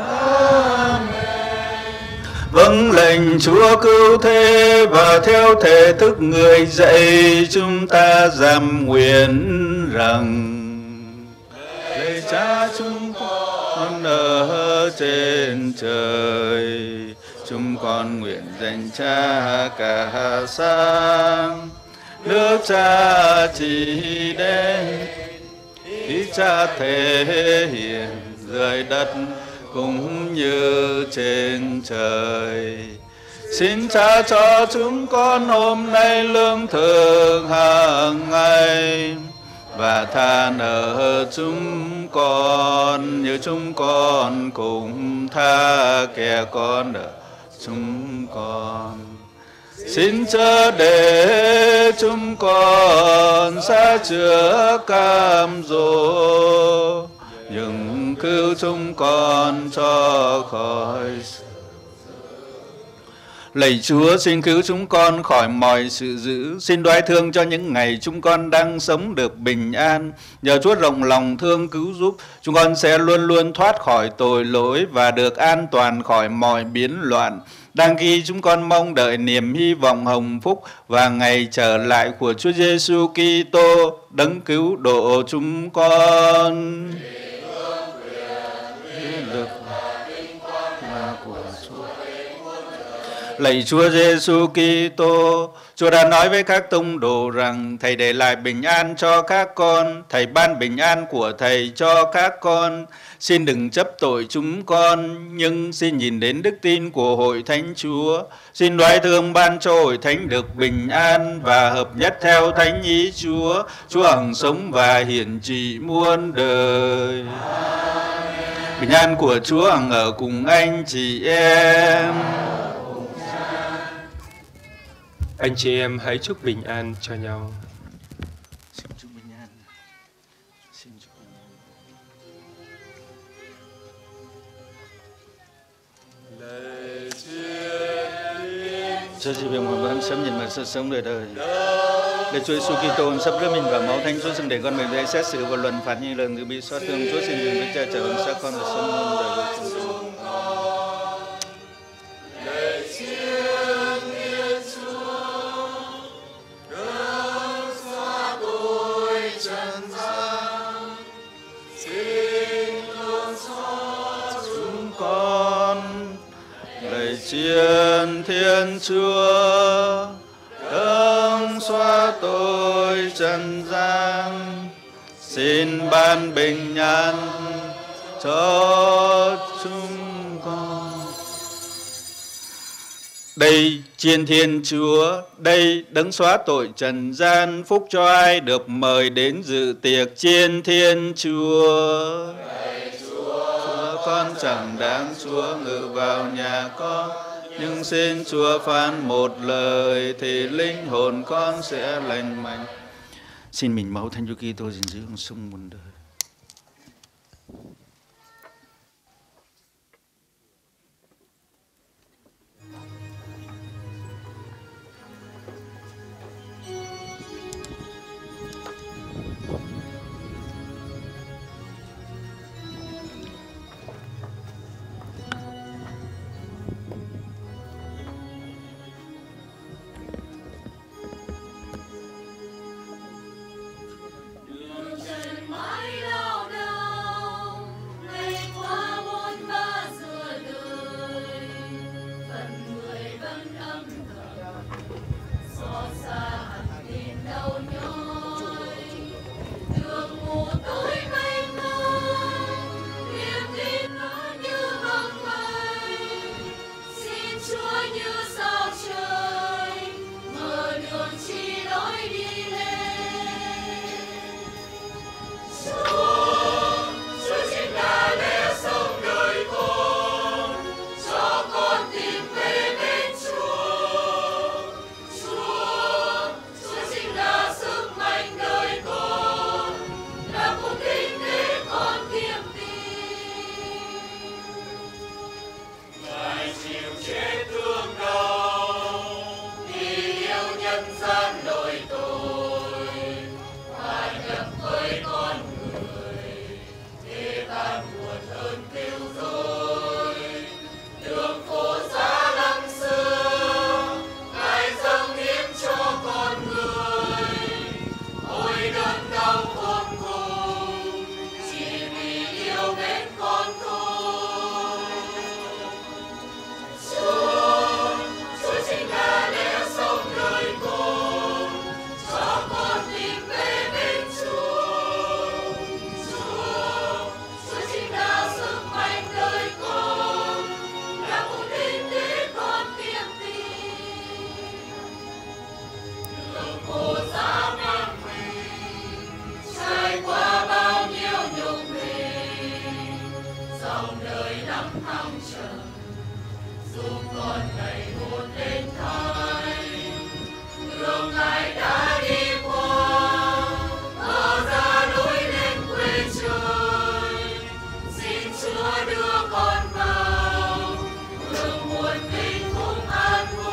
Vâng lệnh Chúa cứu thế và theo thể thức người dạy, chúng ta dám nguyện rằng: lạy Cha chúng con ở trên trời, chúng con nguyện dành Cha cả sáng. Nước Cha chỉ đến, ý Cha thể hiện dưới đất cũng như trên trời. Xin Cha cho chúng con hôm nay lương thực hàng ngày, và tha nợ chúng con như chúng con cũng tha kẻ con nợ chúng con. Xin chớ để chúng con sa chứa cam dỗ, nhưng cứu chúng con cho khỏi. Lạy Chúa, xin cứu chúng con khỏi mọi sự dữ. Xin đoái thương cho những ngày chúng con đang sống được bình an. Nhờ Chúa rộng lòng thương cứu giúp, chúng con sẽ luôn luôn thoát khỏi tội lỗi và được an toàn khỏi mọi biến loạn. Đang khi chúng con mong đợi niềm hy vọng hồng phúc và ngày trở lại của Chúa Giêsu Kitô, đấng cứu độ chúng con. Lạy Chúa Giêsu Kitô, Chúa đã nói với các tông đồ rằng Thầy để lại bình an cho các con, Thầy ban bình an của Thầy cho các con. Xin đừng chấp tội chúng con, nhưng xin nhìn đến đức tin của Hội Thánh Chúa. Xin đoái thương ban cho Hội Thánh được bình an và hợp nhất theo thánh ý Chúa. Chúa hằng sống và hiển trị muôn đời. Bình an của Chúa hằng ở cùng anh chị em. Anh chị em hãy chúc bình an cho nhau. Xin chúc bình an. Xin chúc bình an. Lạy Thiên Cho chị việc một bữa sớm nhìn mặt sự sống đời đời. Để Chúa Giêsu Kitô sắp rửa mình vào máu Thánh Chúa xưng để con mình để xét xử và luận phạt như lần từ bi xót thương. Chúa xin đừng với cha trở ơn xác con và sống muôn đời với chúng. Chiên Thiên Chúa đấng xóa tội trần gian, xin ban bình an cho chúng con. Đây Chiên Thiên Chúa, đây đấng xóa tội trần gian, phúc cho ai được mời đến dự tiệc Chiên Thiên Chúa. Con chẳng đáng Chúa ngự vào nhà con, nhưng xin Chúa phán một lời thì linh hồn con sẽ lành mạnh. Xin mình máu Thánh Chúa Kitô gìn giữ hằng sống muôn đời. Chúa đưa con vào hương muôn vinh phúc an vui.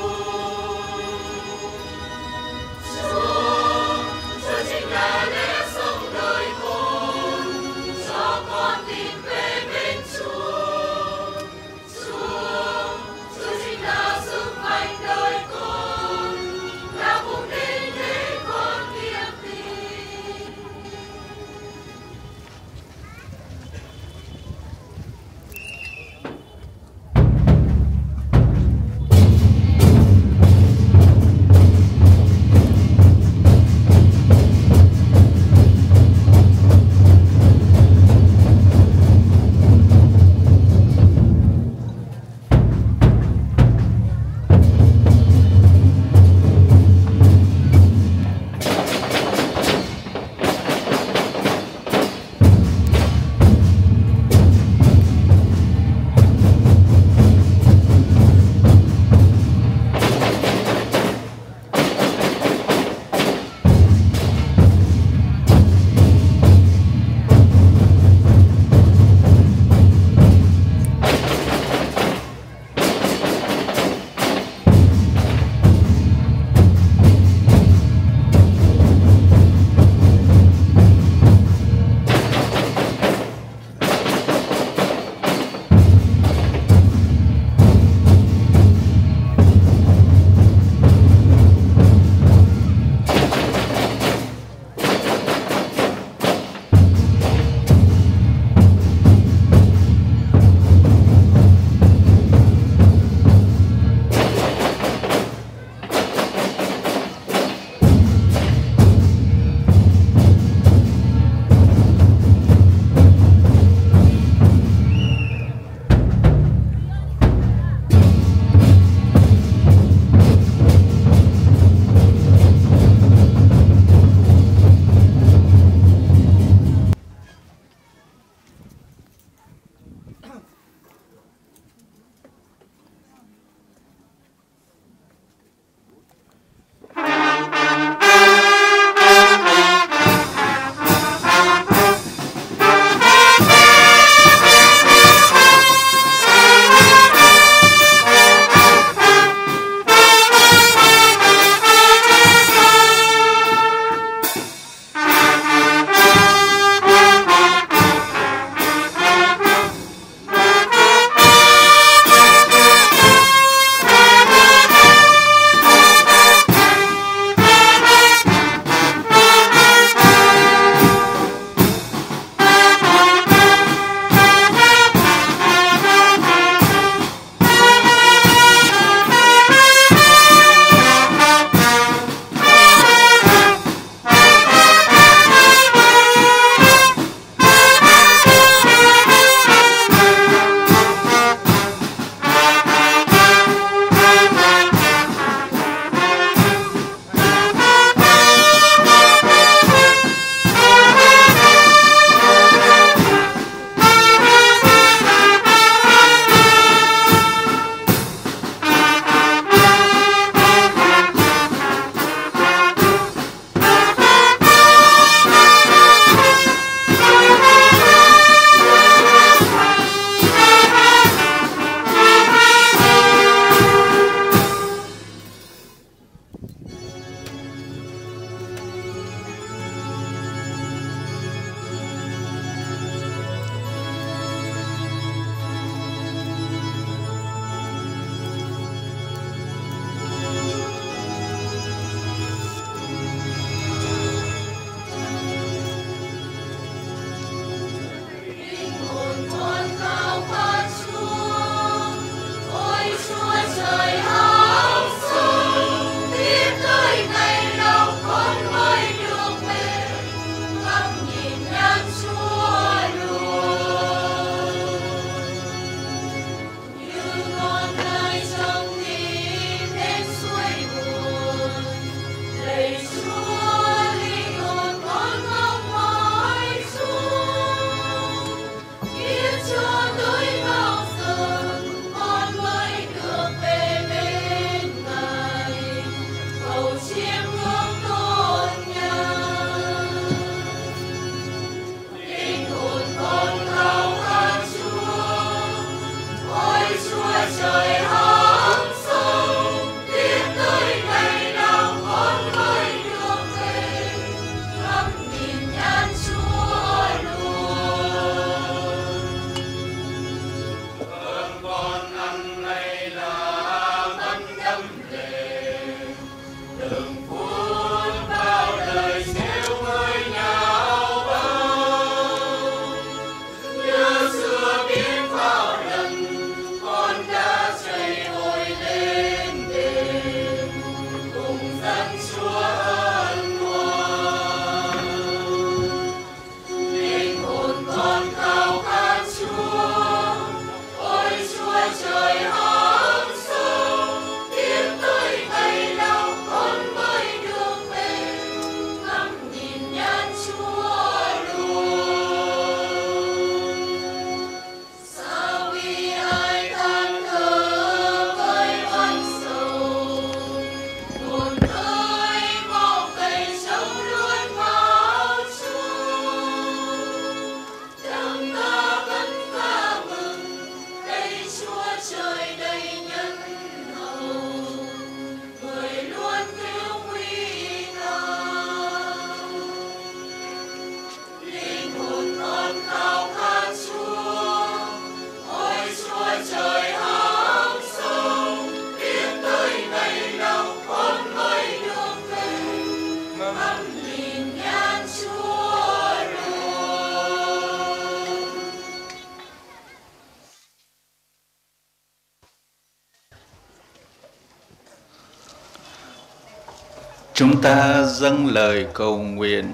Chúng ta dâng lời cầu nguyện.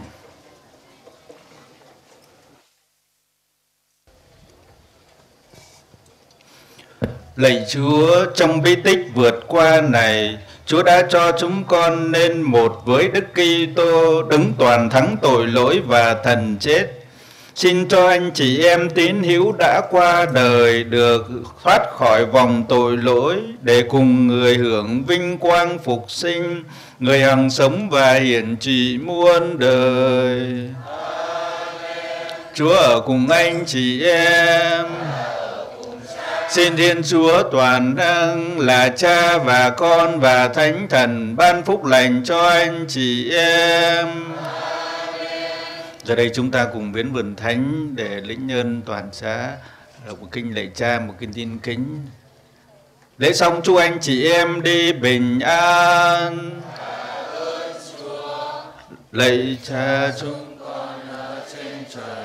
Lạy Chúa, trong bí tích vượt qua này, Chúa đã cho chúng con nên một với Đức Kitô, đấng toàn thắng tội lỗi và thần chết. Xin cho anh chị em tín hữu đã qua đời được thoát khỏi vòng tội lỗi, để cùng người hưởng vinh quang phục sinh, người hằng sống và hiển trị muôn đời. Amen. Chúa ở cùng anh chị em. Xin Thiên Chúa toàn năng là Cha và Con và Thánh Thần ban phúc lành cho anh chị em. Giờ đây chúng ta cùng viếng vườn thánh để lĩnh ơn toàn xá, đọc một kinh lạy Cha, một kinh tin kính. Lễ xong chúc anh chị em đi bình an. Lạy Cha chúng con ở trên trời,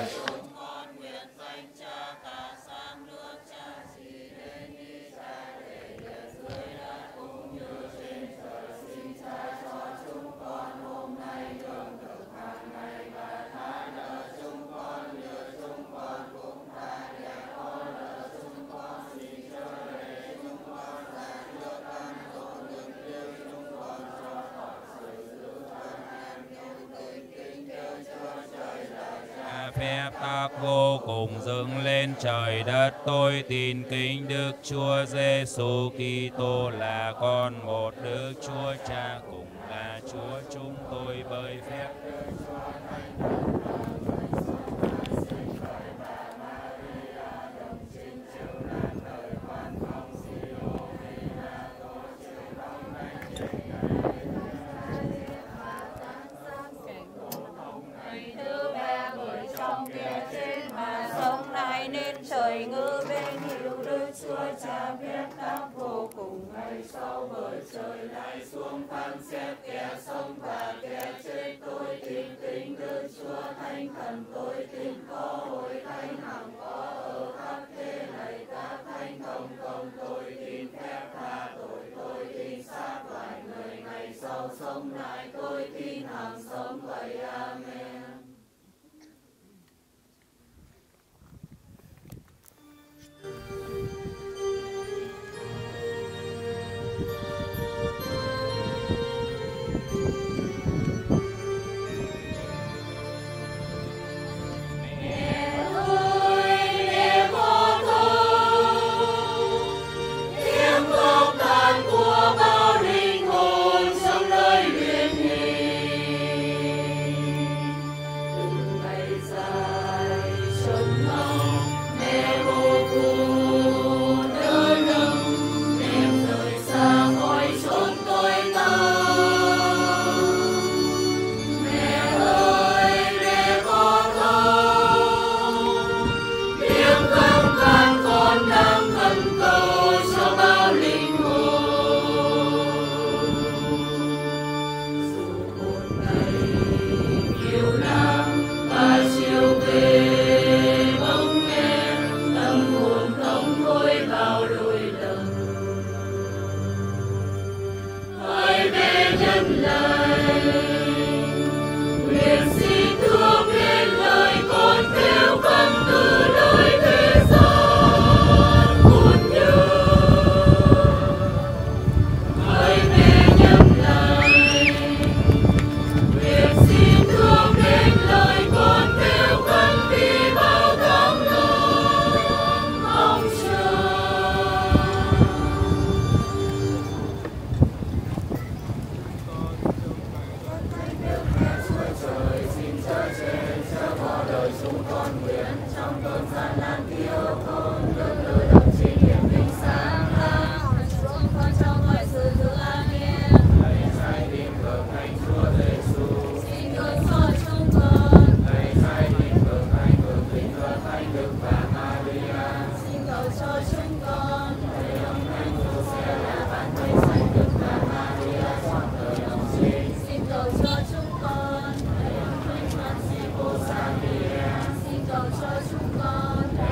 phép tắc vô cùng dâng lên trời đất. Tôi tin kính Đức Chúa Giêsu Kitô là con một Đức Chúa Cha, cùng là Chúa chúng tôi bởi phép trời ngự bên hiệu Đức Chúa Cha phép tắc vô cùng hay sâu bởi trời lại xuống phán xét kẻ sống và kẻ chết. Tôi tin kính Đức Chúa Thánh Thần, tôi tin có hội thánh hằng có ở khắp thế này các thánh công công. Tôi tin phép tha tội, tôi tin xác loài người ngày sau sống lại, tôi tin hằng sống vậy. Amen. Xin cầu cho chúng con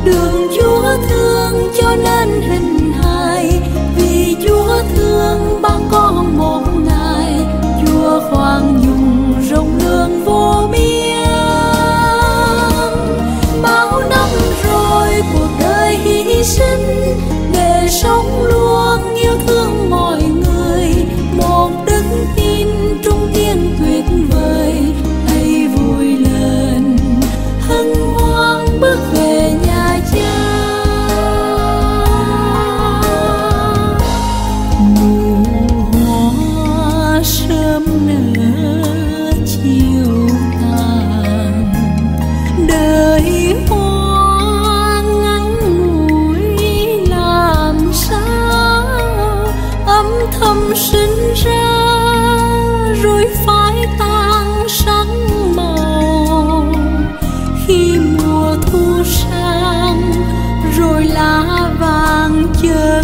đường Chúa thương cho nên hình hài, vì Chúa thương ban con một ngày, Chúa khoan dung rộng lượng vô biên. Bao năm rồi cuộc đời hy sinh để sống luôn yêu thương mọi người, một đức tin trung kiên tuyệt vời, hãy vui lên hân hoan bước về nhà cha. Nụ hoa sớm nở chiều tàn, đời hoa ngắn ngủi làm sao âm thầm sinh ra rồi phai tan sắc màu. Khi mùa thu sang rồi lá vàng chợt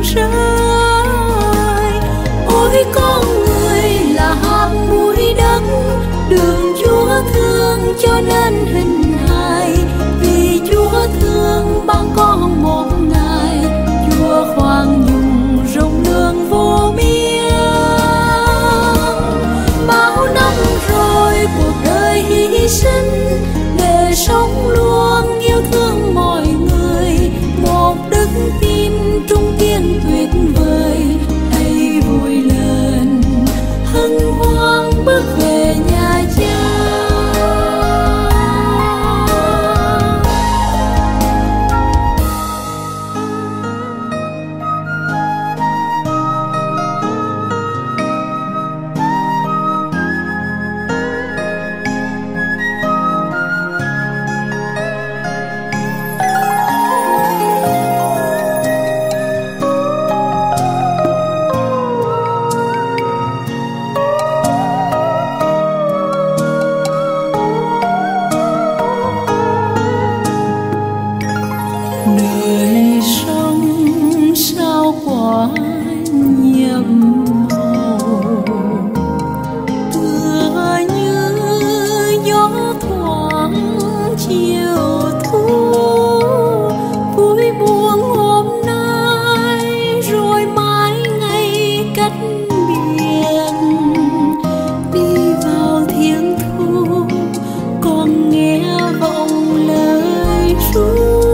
rơi, ôi con người là hạt bụi đất, đường Chúa thương cho nên hình hài, vì Chúa thương ban con một ngày, Chúa khoan dung rộng lượng vô biên. Bao năm rồi cuộc đời hy sinh để sống luôn yêu thương mọi người, một đức tin trung kiên tuyệt vời, hãy vui lên hân hoan bước về nhà cha. Đời sống sao quá nhiệm màu, tựa như gió thoảng chiều thu, vui buồn hôm nay rồi mai ngày cách biệt. Đi vào thiên thu còn nghe vọng lời ru,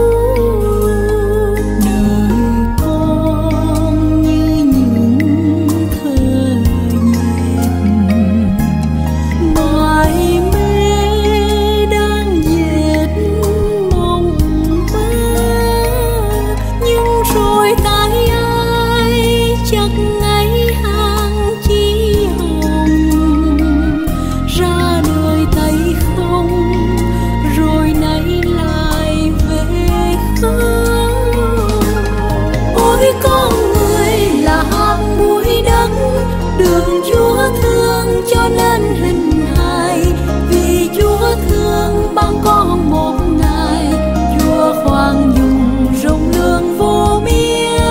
đường Chúa thương cho nên hình hài, vì Chúa thương ban con một ngày, Chúa khoan dung rộng lượng vô biên.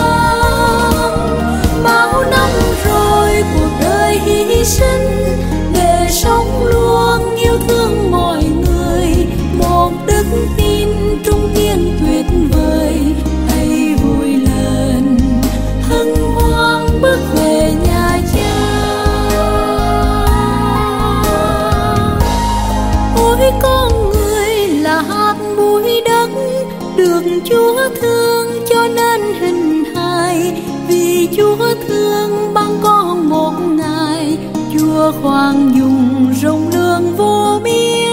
Bao năm rồi cuộc đời hy sinh để sống luôn yêu thương mọi người, một đức tin trung kiên tuyệt vời, hãy vui lên hân hoan bước về nhà cha. Ôi con người là hạt bụi đất, được Chúa thương cho nên hình hài, vì Chúa thương ban con một ngày, Chúa khoan dung rộng lượng vô biên.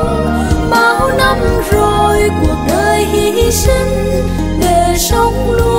Bao năm rồi cuộc đời hy sinh để sống luôn